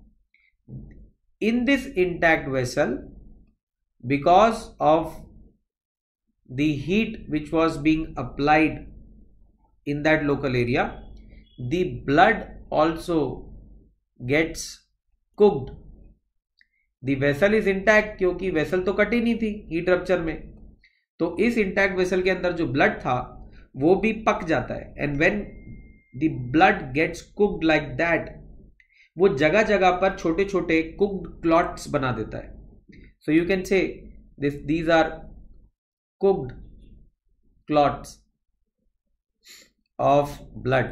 in this intact vessel, because of the heat which was being applied in that local area, the blood also gets cooked. The vessel is intact क्योंकि vessel तो कटी नहीं थी heat rupture में, तो इस intact vessel के अंदर जो blood था वो भी पक जाता है. And when the blood gets cooked like that, वो जगह जगह पर छोटे छोटे कुक्ड क्लॉट्स बना देता है. So you can say this these are cooked clots of blood.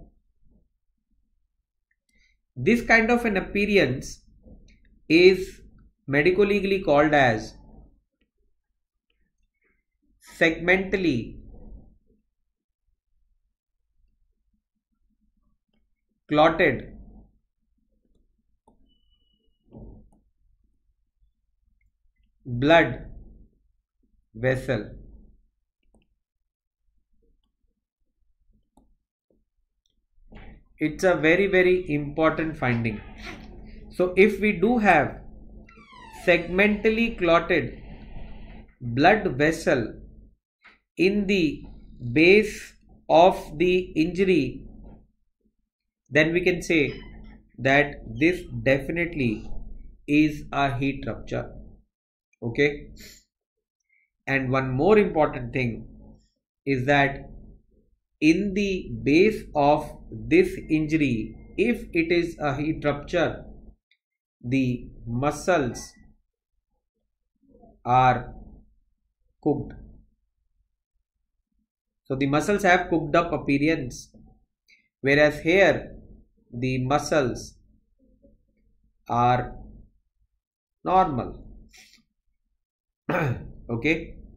This kind of an appearance is medico-legally called as segmentally clotted blood vessel. It's a very very important finding. So if we do have segmentally clotted blood vessel in the base of the injury, then we can say that this definitely is a heat rupture. Okay, and one more important thing is that in the base of this injury, if it is a heat rupture, the muscles are cooked. So the muscles have cooked up appearance, whereas here the muscles are normal. Okay,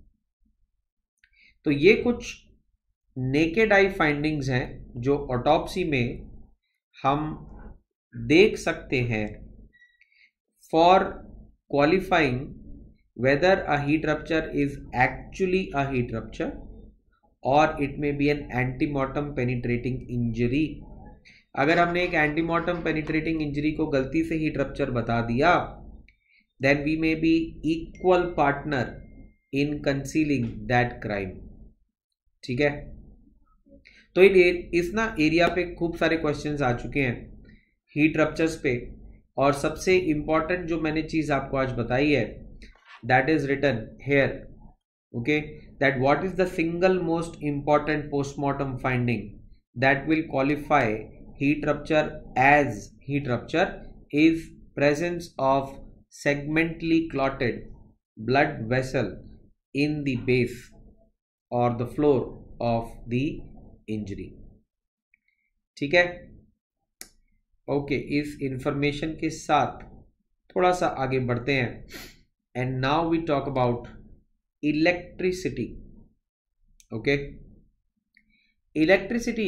तो ये कुछ naked eye findings हैं जो autopsy में हम देख सकते हैं for qualifying whether a heat rupture is actually a heat rupture और it may be an antemortem penetrating injury. अगर हमने एक एंटीमॉर्टम पेनिट्रेटिंग इंजरी को गलती से हीट रप्चर बता दिया, then we may be equal partner in concealing that crime. ठीक है, तो इस ना एरिया पे खूब सारे क्वेश्चंस आ चुके हैं हीट रप्चर्स पे, और सबसे इंपॉर्टेंट जो मैंने चीज आपको आज बताई है that is written here. Okay, that what is the single most important postmortem finding that will qualify heat rupture as heat rupture is presence of segmentally clotted blood vessel in the base or the floor of the injury. ठीक है, okay, इस information के साथ थोड़ा सा आगे बढ़ते हैं. And now we talk about electricity. Okay, electricity,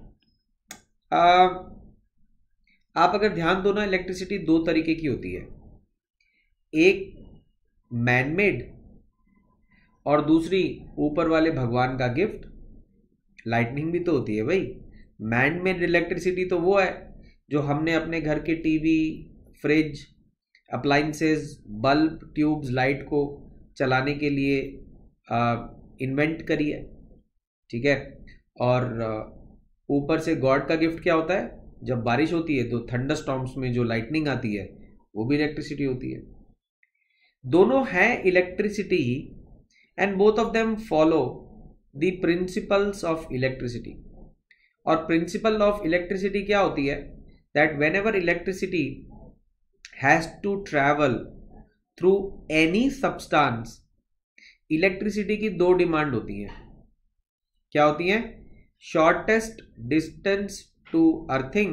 आप अगर ध्यान दो ना, इलेक्ट्रिसिटी दो तरीके की होती है, एक मैनमेड और दूसरी ऊपर वाले भगवान का गिफ्ट. लाइटनिंग भी तो होती है भाई. मैनमेड इलेक्ट्रिसिटी तो वो है जो हमने अपने घर के TV, fridge, appliances, bulb, tubes, light को चलाने के लिए इन्वेंट करी है. ठीक है, और ऊपर से गॉड का गिफ्ट क्या होता है, जब बारिश होती है तो थंडर स्टॉर्म्स में जो लाइटनिंग आती है वो भी इलेक्ट्रिसिटी होती है. दोनों हैं electricity and both of them follow the principles of electricity. और प्रिंसिपल ऑफ इलेक्ट्रिसिटी क्या होती है, that whenever electricity has to travel through any substance, electricity की दो डिमांड होती है. क्या होती है, shortest distance to earthing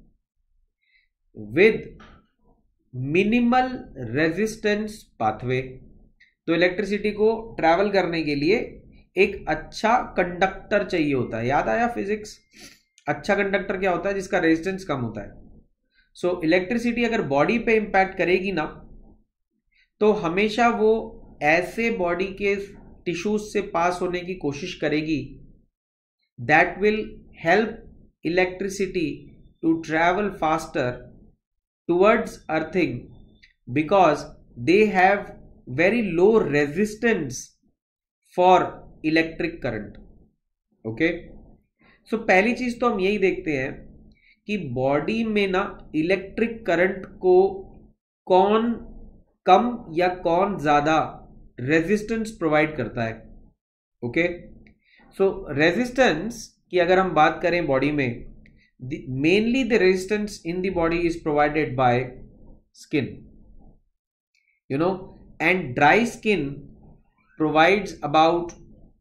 with minimal resistance pathway. तो इलेक्ट्रिसिटी को ट्रैवल करने के लिए एक अच्छा कंडक्टर चाहिए होता है. याद आया फिजिक्स, अच्छा कंडक्टर क्या होता है, जिसका रेजिस्टेंस कम होता है. सो so, इलेक्ट्रिसिटी अगर बॉडी पे इंपैक्ट करेगी ना, तो हमेशा वो ऐसे बॉडी के टिश्यूज से पास होने की कोशिश करेगी that will help electricity to travel faster towards earthing because they have very low resistance for electric current. okay, so पहली चीज तो हम यही देखते हैं कि बॉडी में ना इलेक्ट्रिक करंट को कौन कम या कौन ज्यादा रेजिस्टेंस प्रोवाइड करता है. ओके, सो रेजिस्टेंस की अगर हम बात करें बॉडी में, The, mainly the resistance in the body is provided by skin, you know, and dry skin provides about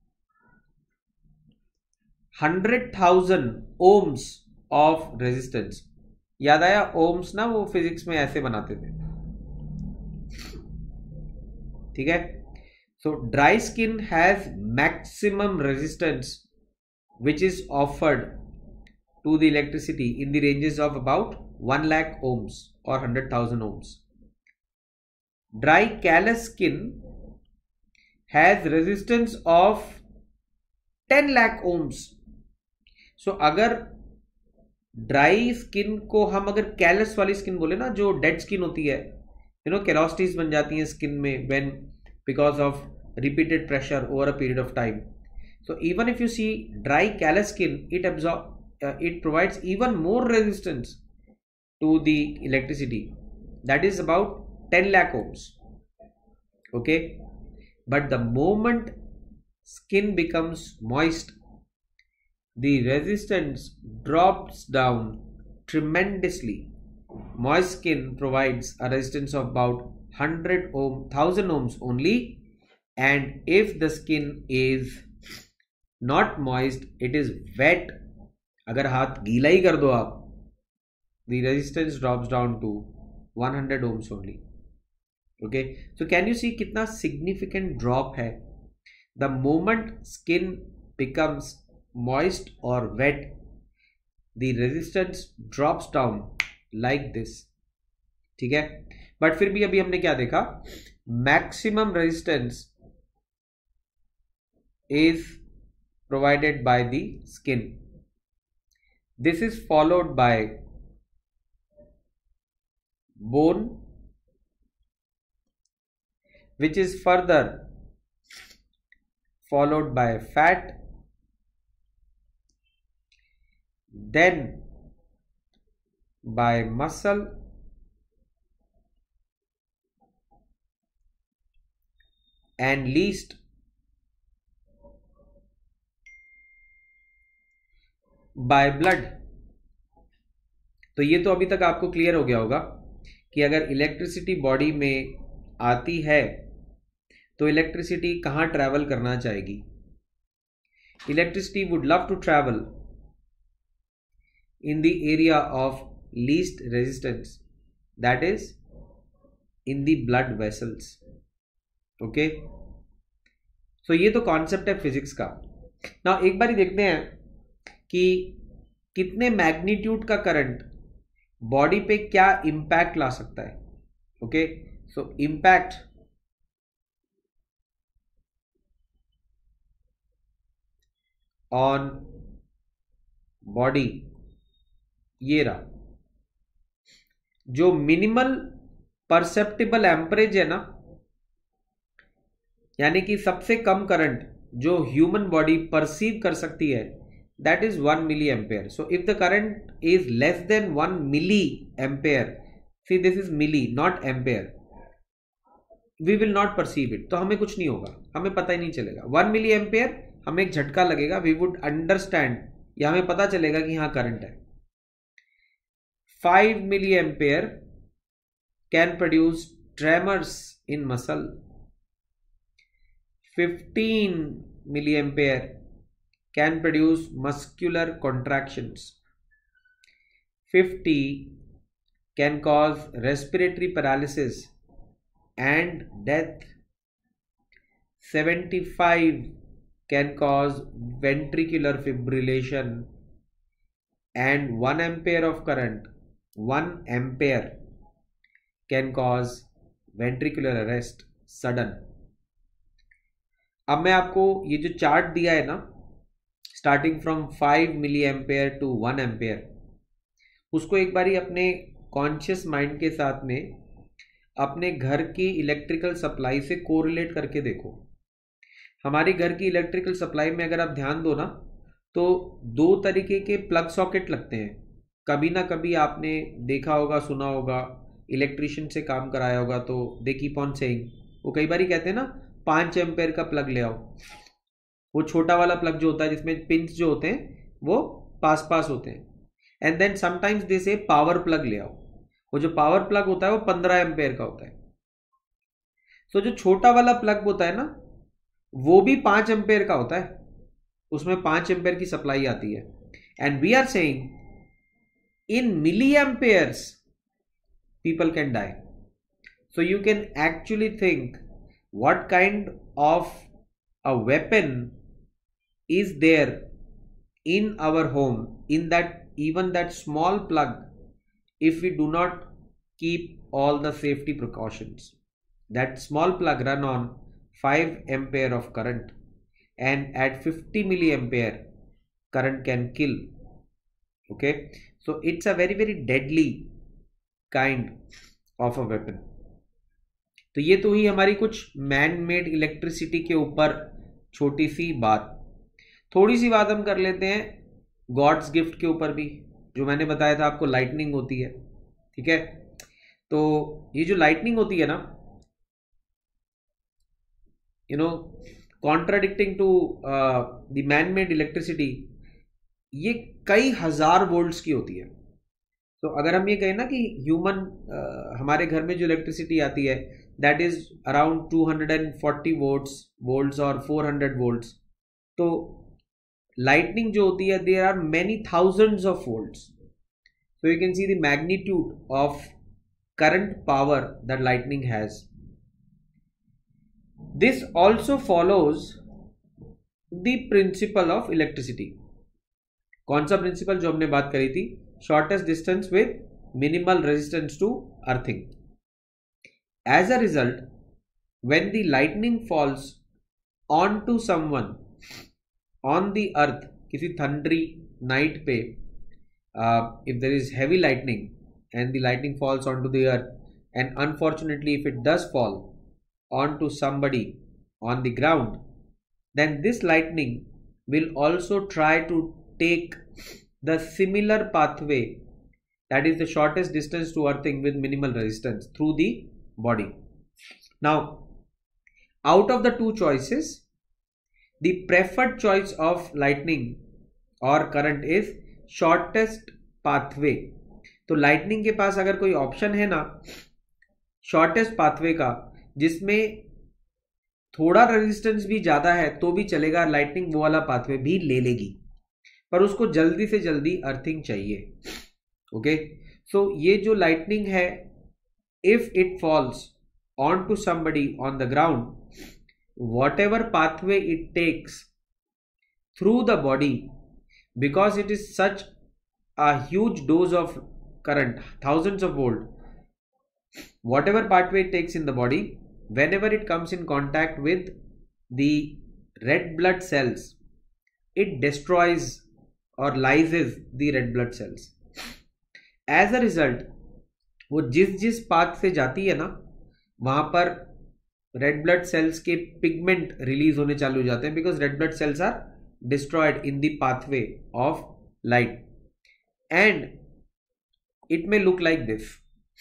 one hundred thousand ohms of resistance. याद आया, ohms ना वो फिजिक्स में ऐसे बनाते थे. ठीक है, So dry skin has maximum resistance which is offered to the electricity in the ranges of about one lakh ohms or one hundred thousand ohms. Dry callous skin has resistance of ten lakh ohms. So अगर dry skin को हम अगर callus वाली skin बोले ना, जो dead skin होती है, यू नो केलोस्टीज बन जाती है स्किन में when because of repeated pressure over a period of time. So even if you see dry callus skin, it absorb it provides even more resistance to the electricity, that is about ten lakh ohms. Okay, but the moment skin becomes moist, the resistance drops down tremendously. Moist skin provides a resistance of about one hundred ohm, one thousand ohms only, and if the skin is not moist, it is wet, अगर हाथ गीला ही कर दो आप, the resistance drops down to one hundred ohms only. Okay, so can you see कितना significant drop है? The moment skin becomes moist or wet, the resistance drops down like this. ठीक है, बट फिर भी अभी हमने क्या देखा, maximum resistance is provided by the skin. This is followed by bone, which is further followed by fat, then by muscle, and least by blood. तो ये तो अभी तक आपको क्लियर हो गया होगा कि अगर इलेक्ट्रिसिटी बॉडी में आती है तो इलेक्ट्रिसिटी कहाँ ट्रैवल करना चाहेगी. Electricity would love to travel in the area of least resistance, that is in the blood vessels. Okay, so ये तो कॉन्सेप्ट है फिजिक्स का. ना एक बार ही देखते हैं कि कितने मैग्नीट्यूड का करंट बॉडी पे क्या इम्पैक्ट ला सकता है. Okay, so impact on body ये रहा. जो मिनिमल परसेप्टिबल एम्परेज है ना, यानी कि सबसे कम करंट जो ह्यूमन बॉडी परसीव कर सकती है, that is one milliampere. So if the current is less than one milliampere, see this is milli not ampere, we will not perceive it. तो हमें कुछ नहीं होगा, हमें पता ही नहीं चलेगा. वन मिली एम्पेयर हमें एक झटका लगेगा, वी वुड अंडरस्टैंड, या हमें पता चलेगा कि हाँ करंट है. five milliampere can produce tremors in muscle. fifteen milliampere can produce muscular contractions. fifty can cause respiratory paralysis and death. seventy-five can cause ventricular fibrillation, and one ampere of current, one ampere can cause ventricular arrest sudden. अब मैं आपको ये जो chart दिया है ना, starting from five milliampere to one ampere, उसको एक बारी अपने कॉन्शियस माइंड के साथ में अपने घर की इलेक्ट्रिकल सप्लाई से कोरिलेट करके देखो. हमारी घर की इलेक्ट्रिकल सप्लाई में अगर आप ध्यान दो ना, तो दो तरीके के प्लग सॉकेट लगते हैं. कभी ना कभी आपने देखा होगा, सुना होगा, इलेक्ट्रिशियन से काम कराया होगा, तो दे कीप ऑन सेइंग, वो कई बार कहते हैं ना पाँच एम्पेयर का प्लग ले आओ. वो छोटा वाला प्लग जो होता है जिसमें पिंस जो होते हैं वो पास पास होते हैं. एंड देन समटाइम्स दे से पावर प्लग ले आओ. वो जो पावर प्लग होता है वो पंद्रह एम्पेयर का होता है. सो so, जो छोटा वाला प्लग होता है ना, वो भी पाँच एम्पेयर का होता है, उसमें पाँच एम्पेयर की सप्लाई आती है. And we are saying in milliamperes people can die. So you can actually think what kind of a weapon is there in our home, in that even that small plug, if we do not keep all the safety precautions, that small plug run on five ampere of current, and at fifty milliampere current can kill. Okay, so it's a very very deadly kind of a weapon. तो ये तो ही हमारी कुछ man made electricity के ऊपर छोटी सी बात। थोड़ी सी बात हम कर लेते हैं गॉड्स गिफ्ट के ऊपर भी, जो मैंने बताया था आपको, लाइटनिंग होती है। ठीक है, तो ये जो लाइटनिंग होती है ना, you know, contradicting to the man made electricity, ये कई हजार वोल्ट्स की होती है। तो अगर हम ये कहें ना कि ह्यूमन uh, हमारे घर में जो इलेक्ट्रिसिटी आती है that is around two hundred forty volts volts और फोर हंड्रेड वोल्ट्स, तो लाइटनिंग जो होती है there are many thousands of volts. So you can see the magnitude of current power that lightning has. This also follows the principle of electricity. कौन सा principal? जो हमने बात करी थी, shortest distance with minimal resistance to earthing. As a result, when the lightning falls onto someone on the earth, किसी thundery night पे, uh, if there is heavy lightning and the lightning falls onto the earth, and unfortunately if it does fall onto somebody on the ground, then this lightning will also try to take the similar pathway, that is the shortest distance to earthing with minimal resistance, through the body. Now, out of the two choices, the preferred choice of lightning or current is shortest pathway. तो lightning के पास अगर कोई option है ना shortest pathway का, जिसमें थोड़ा resistance भी ज्यादा है तो भी चलेगा, lightning वो वाला पाथवे भी ले लेगी, पर उसको जल्दी से जल्दी अर्थिंग चाहिए। ओके, सो ये जो लाइटनिंग है, if it falls on to somebody on the ground, whatever pathway it takes through the body, because it is such a huge dose of current, thousands of volt, whatever pathway it takes in the body, whenever it comes in contact with the red blood cells, it destroys or lyses the red blood cells. As a result, वो जिस जिस path से जाती है ना, वहां पर red blood cells के पिगमेंट रिलीज होने चालू हो जाते हैं, because red blood cells are destroyed in the pathway of light, and it may look like this.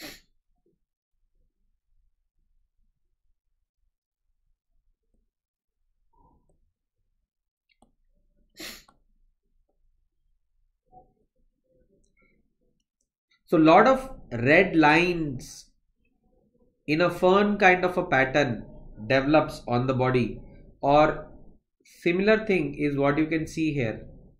So lot of red lines in a fern kind of a pattern develops on the body, or similar thing is what you can see here.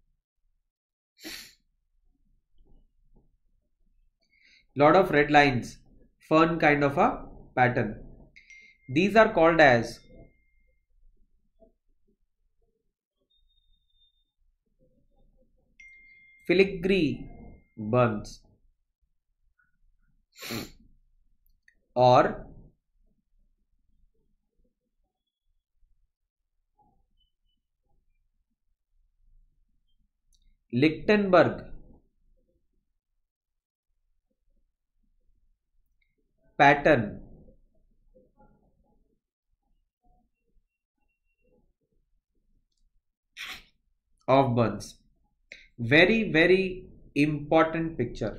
Lot of red lines, fern kind of a pattern. These are called as filigree burns or Lichtenberg pattern of burns. Very very important picture.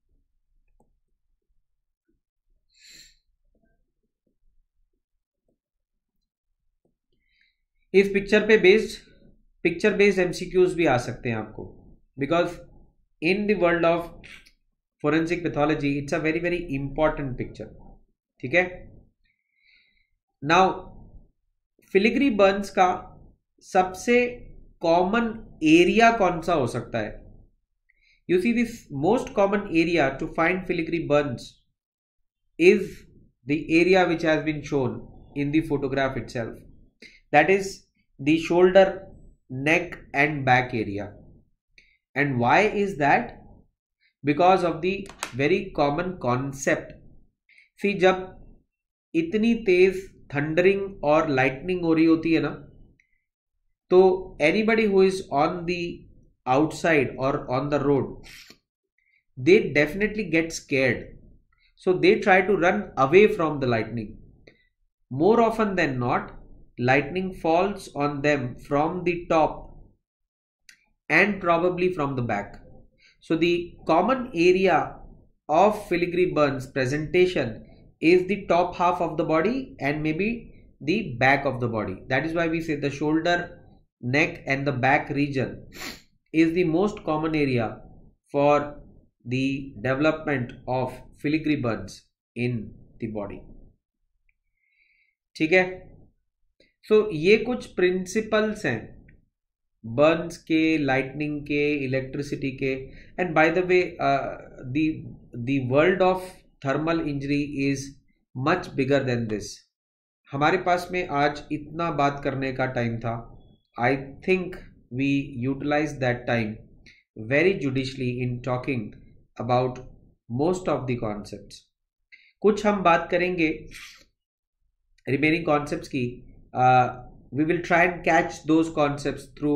इस picture पे based picture based MCQs भी आ सकते हैं आपको, because in the world of forensic pathology it's a very very important picture. ठीक है, now filigree Burns का सबसे कॉमन एरिया कौन सा हो सकता है? You see this most common area to find filigree burns is the area which has been shown in the photograph itself. that is the shoulder, neck and back area. And why is that? Because of the very common concept. See, जब इतनी तेज thundering और lightning हो रही होती है ना, तो anybody who is on the outside और on the road, they definitely get scared, so they try to run away from the lightning. More often than not, lightning falls on them from the top and probably from the back. So the common area of filigree burns presentation is the top half of the body and maybe the back of the body. That is why we say the shoulder, neck and the back region is the most common area for the development of filigree burns in the body. ठीक है, so so, ये कुछ principles हैं Burns के, lightning के, electricity के. And by the way the world of thermal injury is much bigger than this. हमारे पास में आज इतना बात करने का टाइम था. I think we utilize that time very judiciously in talking about most of the concepts. कुछ हम बात करेंगे रिमेनिंग कॉन्सेप्ट्स की. We will try and catch those concepts through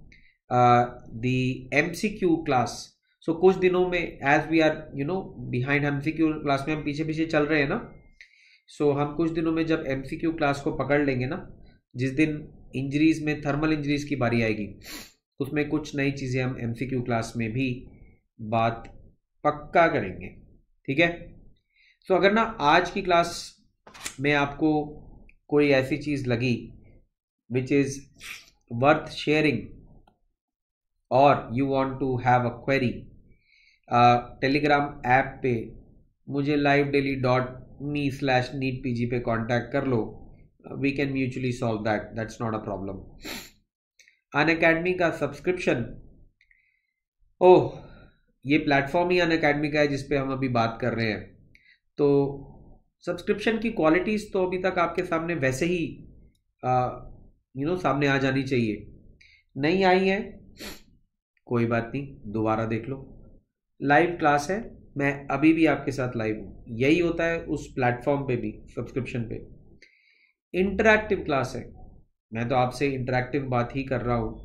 the MCQ class. So कुछ दिनों में as we are you know behind, MCQ class में हम पीछे पीछे चल रहे हैं ना, सो so, हम कुछ दिनों में जब एमसीक्यू क्लास को पकड़ लेंगे ना, जिस दिन इंजरीज में थर्मल इंजरीज की बारी आएगी, उसमें कुछ नई चीज़ें हम एमसीक्यू क्लास में भी बात पक्का करेंगे. ठीक है, सो so, अगर ना आज की क्लास में आपको कोई ऐसी चीज़ लगी विच इज़ वर्थ शेयरिंग और you want to have a query, Telegram app पे मुझे live daily dot me slash NEET P G पे कॉन्टैक्ट कर लो. We can mutually solve that, that's not a problem. Unacademy का सब्सक्रिप्शन, ओह ये platform ही Unacademy का है जिस पे हम अभी बात कर रहे हैं. तो सब्सक्रिप्शन की क्वालिटीज़ तो अभी तक आपके सामने वैसे ही यू नो सामने आ जानी चाहिए. नहीं आई है कोई बात नहीं, दोबारा देख लो. लाइव क्लास है, मैं अभी भी आपके साथ लाइव हूँ. यही होता है उस प्लेटफॉर्म पे भी, सब्सक्रिप्शन पे. इंटरैक्टिव क्लास है, मैं तो आपसे इंटरैक्टिव बात ही कर रहा हूँ,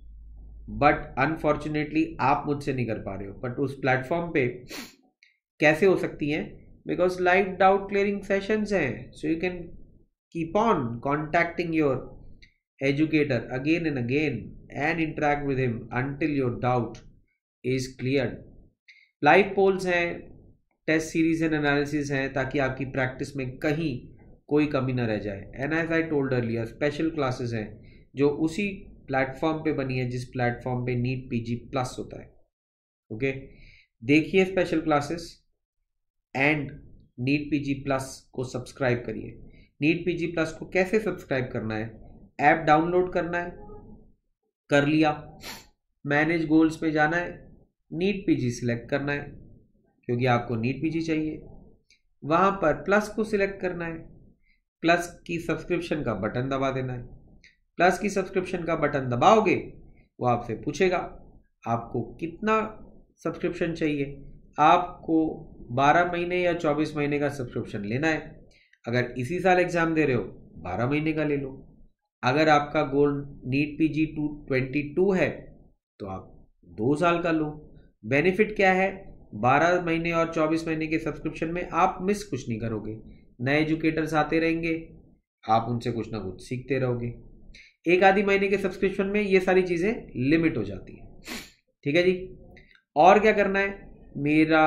बट अनफॉर्चुनेटली आप मुझसे नहीं कर पा रहे हो. बट उस प्लेटफॉर्म पे कैसे हो सकती हैं? Because live doubt clearing sessions हैं, so you can keep on contacting your educator again and again and interact with him until your doubt is cleared. Live polls हैं, टेस्ट सीरीज एंड एनालिसिस हैं, ताकि आपकी practice में कहीं कोई कमी ना रह जाए. And as I told earlier, special classes हैं जो उसी प्लेटफॉर्म पे बनी है जिस प्लेटफॉर्म पे नीट पीजी प्लस होता है. ओके, देखिए special classes and NEET PG plus को सब्सक्राइब करिए. नीट पीजी प्लस को कैसे सब्सक्राइब करना है? ऐप डाउनलोड करना है, कर लिया. मैनेज गोल्स पे जाना है, नीट पीजी सिलेक्ट करना है क्योंकि आपको नीट पीजी चाहिए. वहाँ पर प्लस को सिलेक्ट करना है, प्लस की सब्सक्रिप्शन का बटन दबा देना है. प्लस की सब्सक्रिप्शन का बटन दबाओगे, वो आपसे पूछेगा आपको कितना सब्सक्रिप्शन चाहिए. आपको बारह महीने या चौबीस महीने का सब्सक्रिप्शन लेना है. अगर इसी साल एग्जाम दे रहे हो, बारह महीने का ले लो. अगर आपका goal NEET PG two twenty two है तो आप दो साल का लो. बेनिफिट क्या है? बारह महीने और चौबीस महीने के सब्सक्रिप्शन में आप मिस कुछ नहीं करोगे. नए एजुकेटर्स आते रहेंगे, आप उनसे कुछ ना कुछ सीखते रहोगे. एक आधी महीने के सब्सक्रिप्शन में ये सारी चीज़ें लिमिट हो जाती है. ठीक है जी. और क्या करना है? मेरा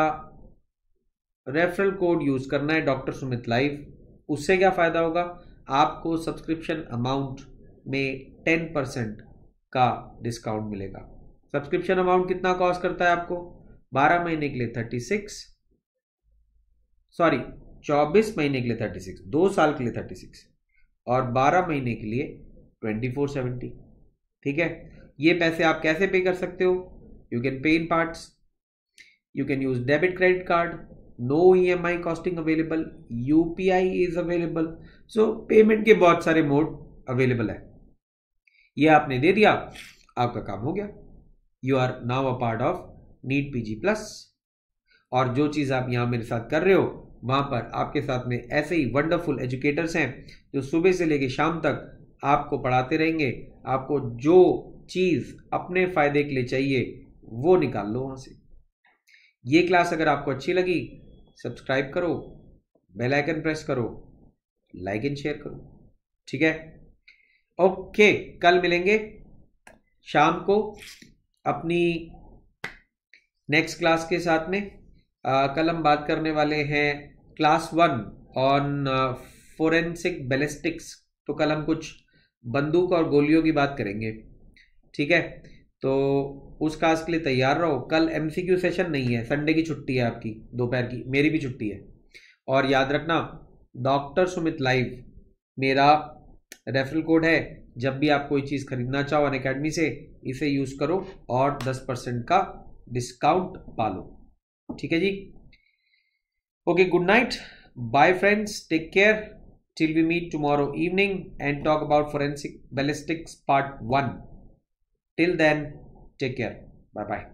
रेफरल कोड यूज़ करना है, डॉक्टर सुमित लाइव. उससे क्या फ़ायदा होगा? आपको सब्सक्रिप्शन अमाउंट में टेन परसेंट का डिस्काउंट मिलेगा. सब्सक्रिप्शन अमाउंट कितना कॉस्ट करता है आपको? बारह महीने के लिए थर्टी सिक्स, सॉरी चौबीस महीने के लिए थर्टी सिक्स, दो साल के लिए थर्टी सिक्स और बारह महीने के लिए ट्वेंटी फोर सेवेंटी. ठीक है, ये पैसे आप कैसे पे कर सकते हो? You can pay in parts, you can use debit credit card, no E M I costing available, U P I is available. So payment के बहुत सारे मोड अवेलेबल है. ये आपने दे दिया, आपका काम हो गया। You are now a part of NEET PG plus. और जो चीज़ आप यहाँ मेरे साथ कर रहे हो, वहाँ पर आपके साथ में ऐसे ही वंडरफुल एजुकेटर्स हैं जो सुबह से लेकर शाम तक आपको पढ़ाते रहेंगे। आपको जो चीज़ अपने फ़ायदे के लिए चाहिए वो निकाल लो वहाँ से। ये क्लास अगर आपको अच्छी लगी, सब्सक्राइब करो, बेल आइकन प्रेस करो, लाइक एंड शेयर करो, ठीक है? ओके, कल मिलेंगे शाम को अपनी नेक्स्ट क्लास के साथ में। आ, कल हम बात करने वाले हैं class one on forensic ballistics. तो कल हम कुछ बंदूक और गोलियों की बात करेंगे, ठीक है? तो उस क्लास के लिए तैयार रहो। कल एमसीक्यू सेशन नहीं है, संडे की छुट्टी है आपकी, दोपहर की, मेरी भी छुट्टी है। और याद रखना, डॉक्टर सुमित लाइव मेरा रेफरल कोड है। जब भी आप कोई चीज़ खरीदना चाहो अनअकैडमी से, इसे यूज़ करो और दस परसेंट का डिस्काउंट पालो, ठीक है जी? Okay, good night, bye friends, take care till we meet tomorrow evening and talk about forensic ballistics part one. Till then, take care, bye bye.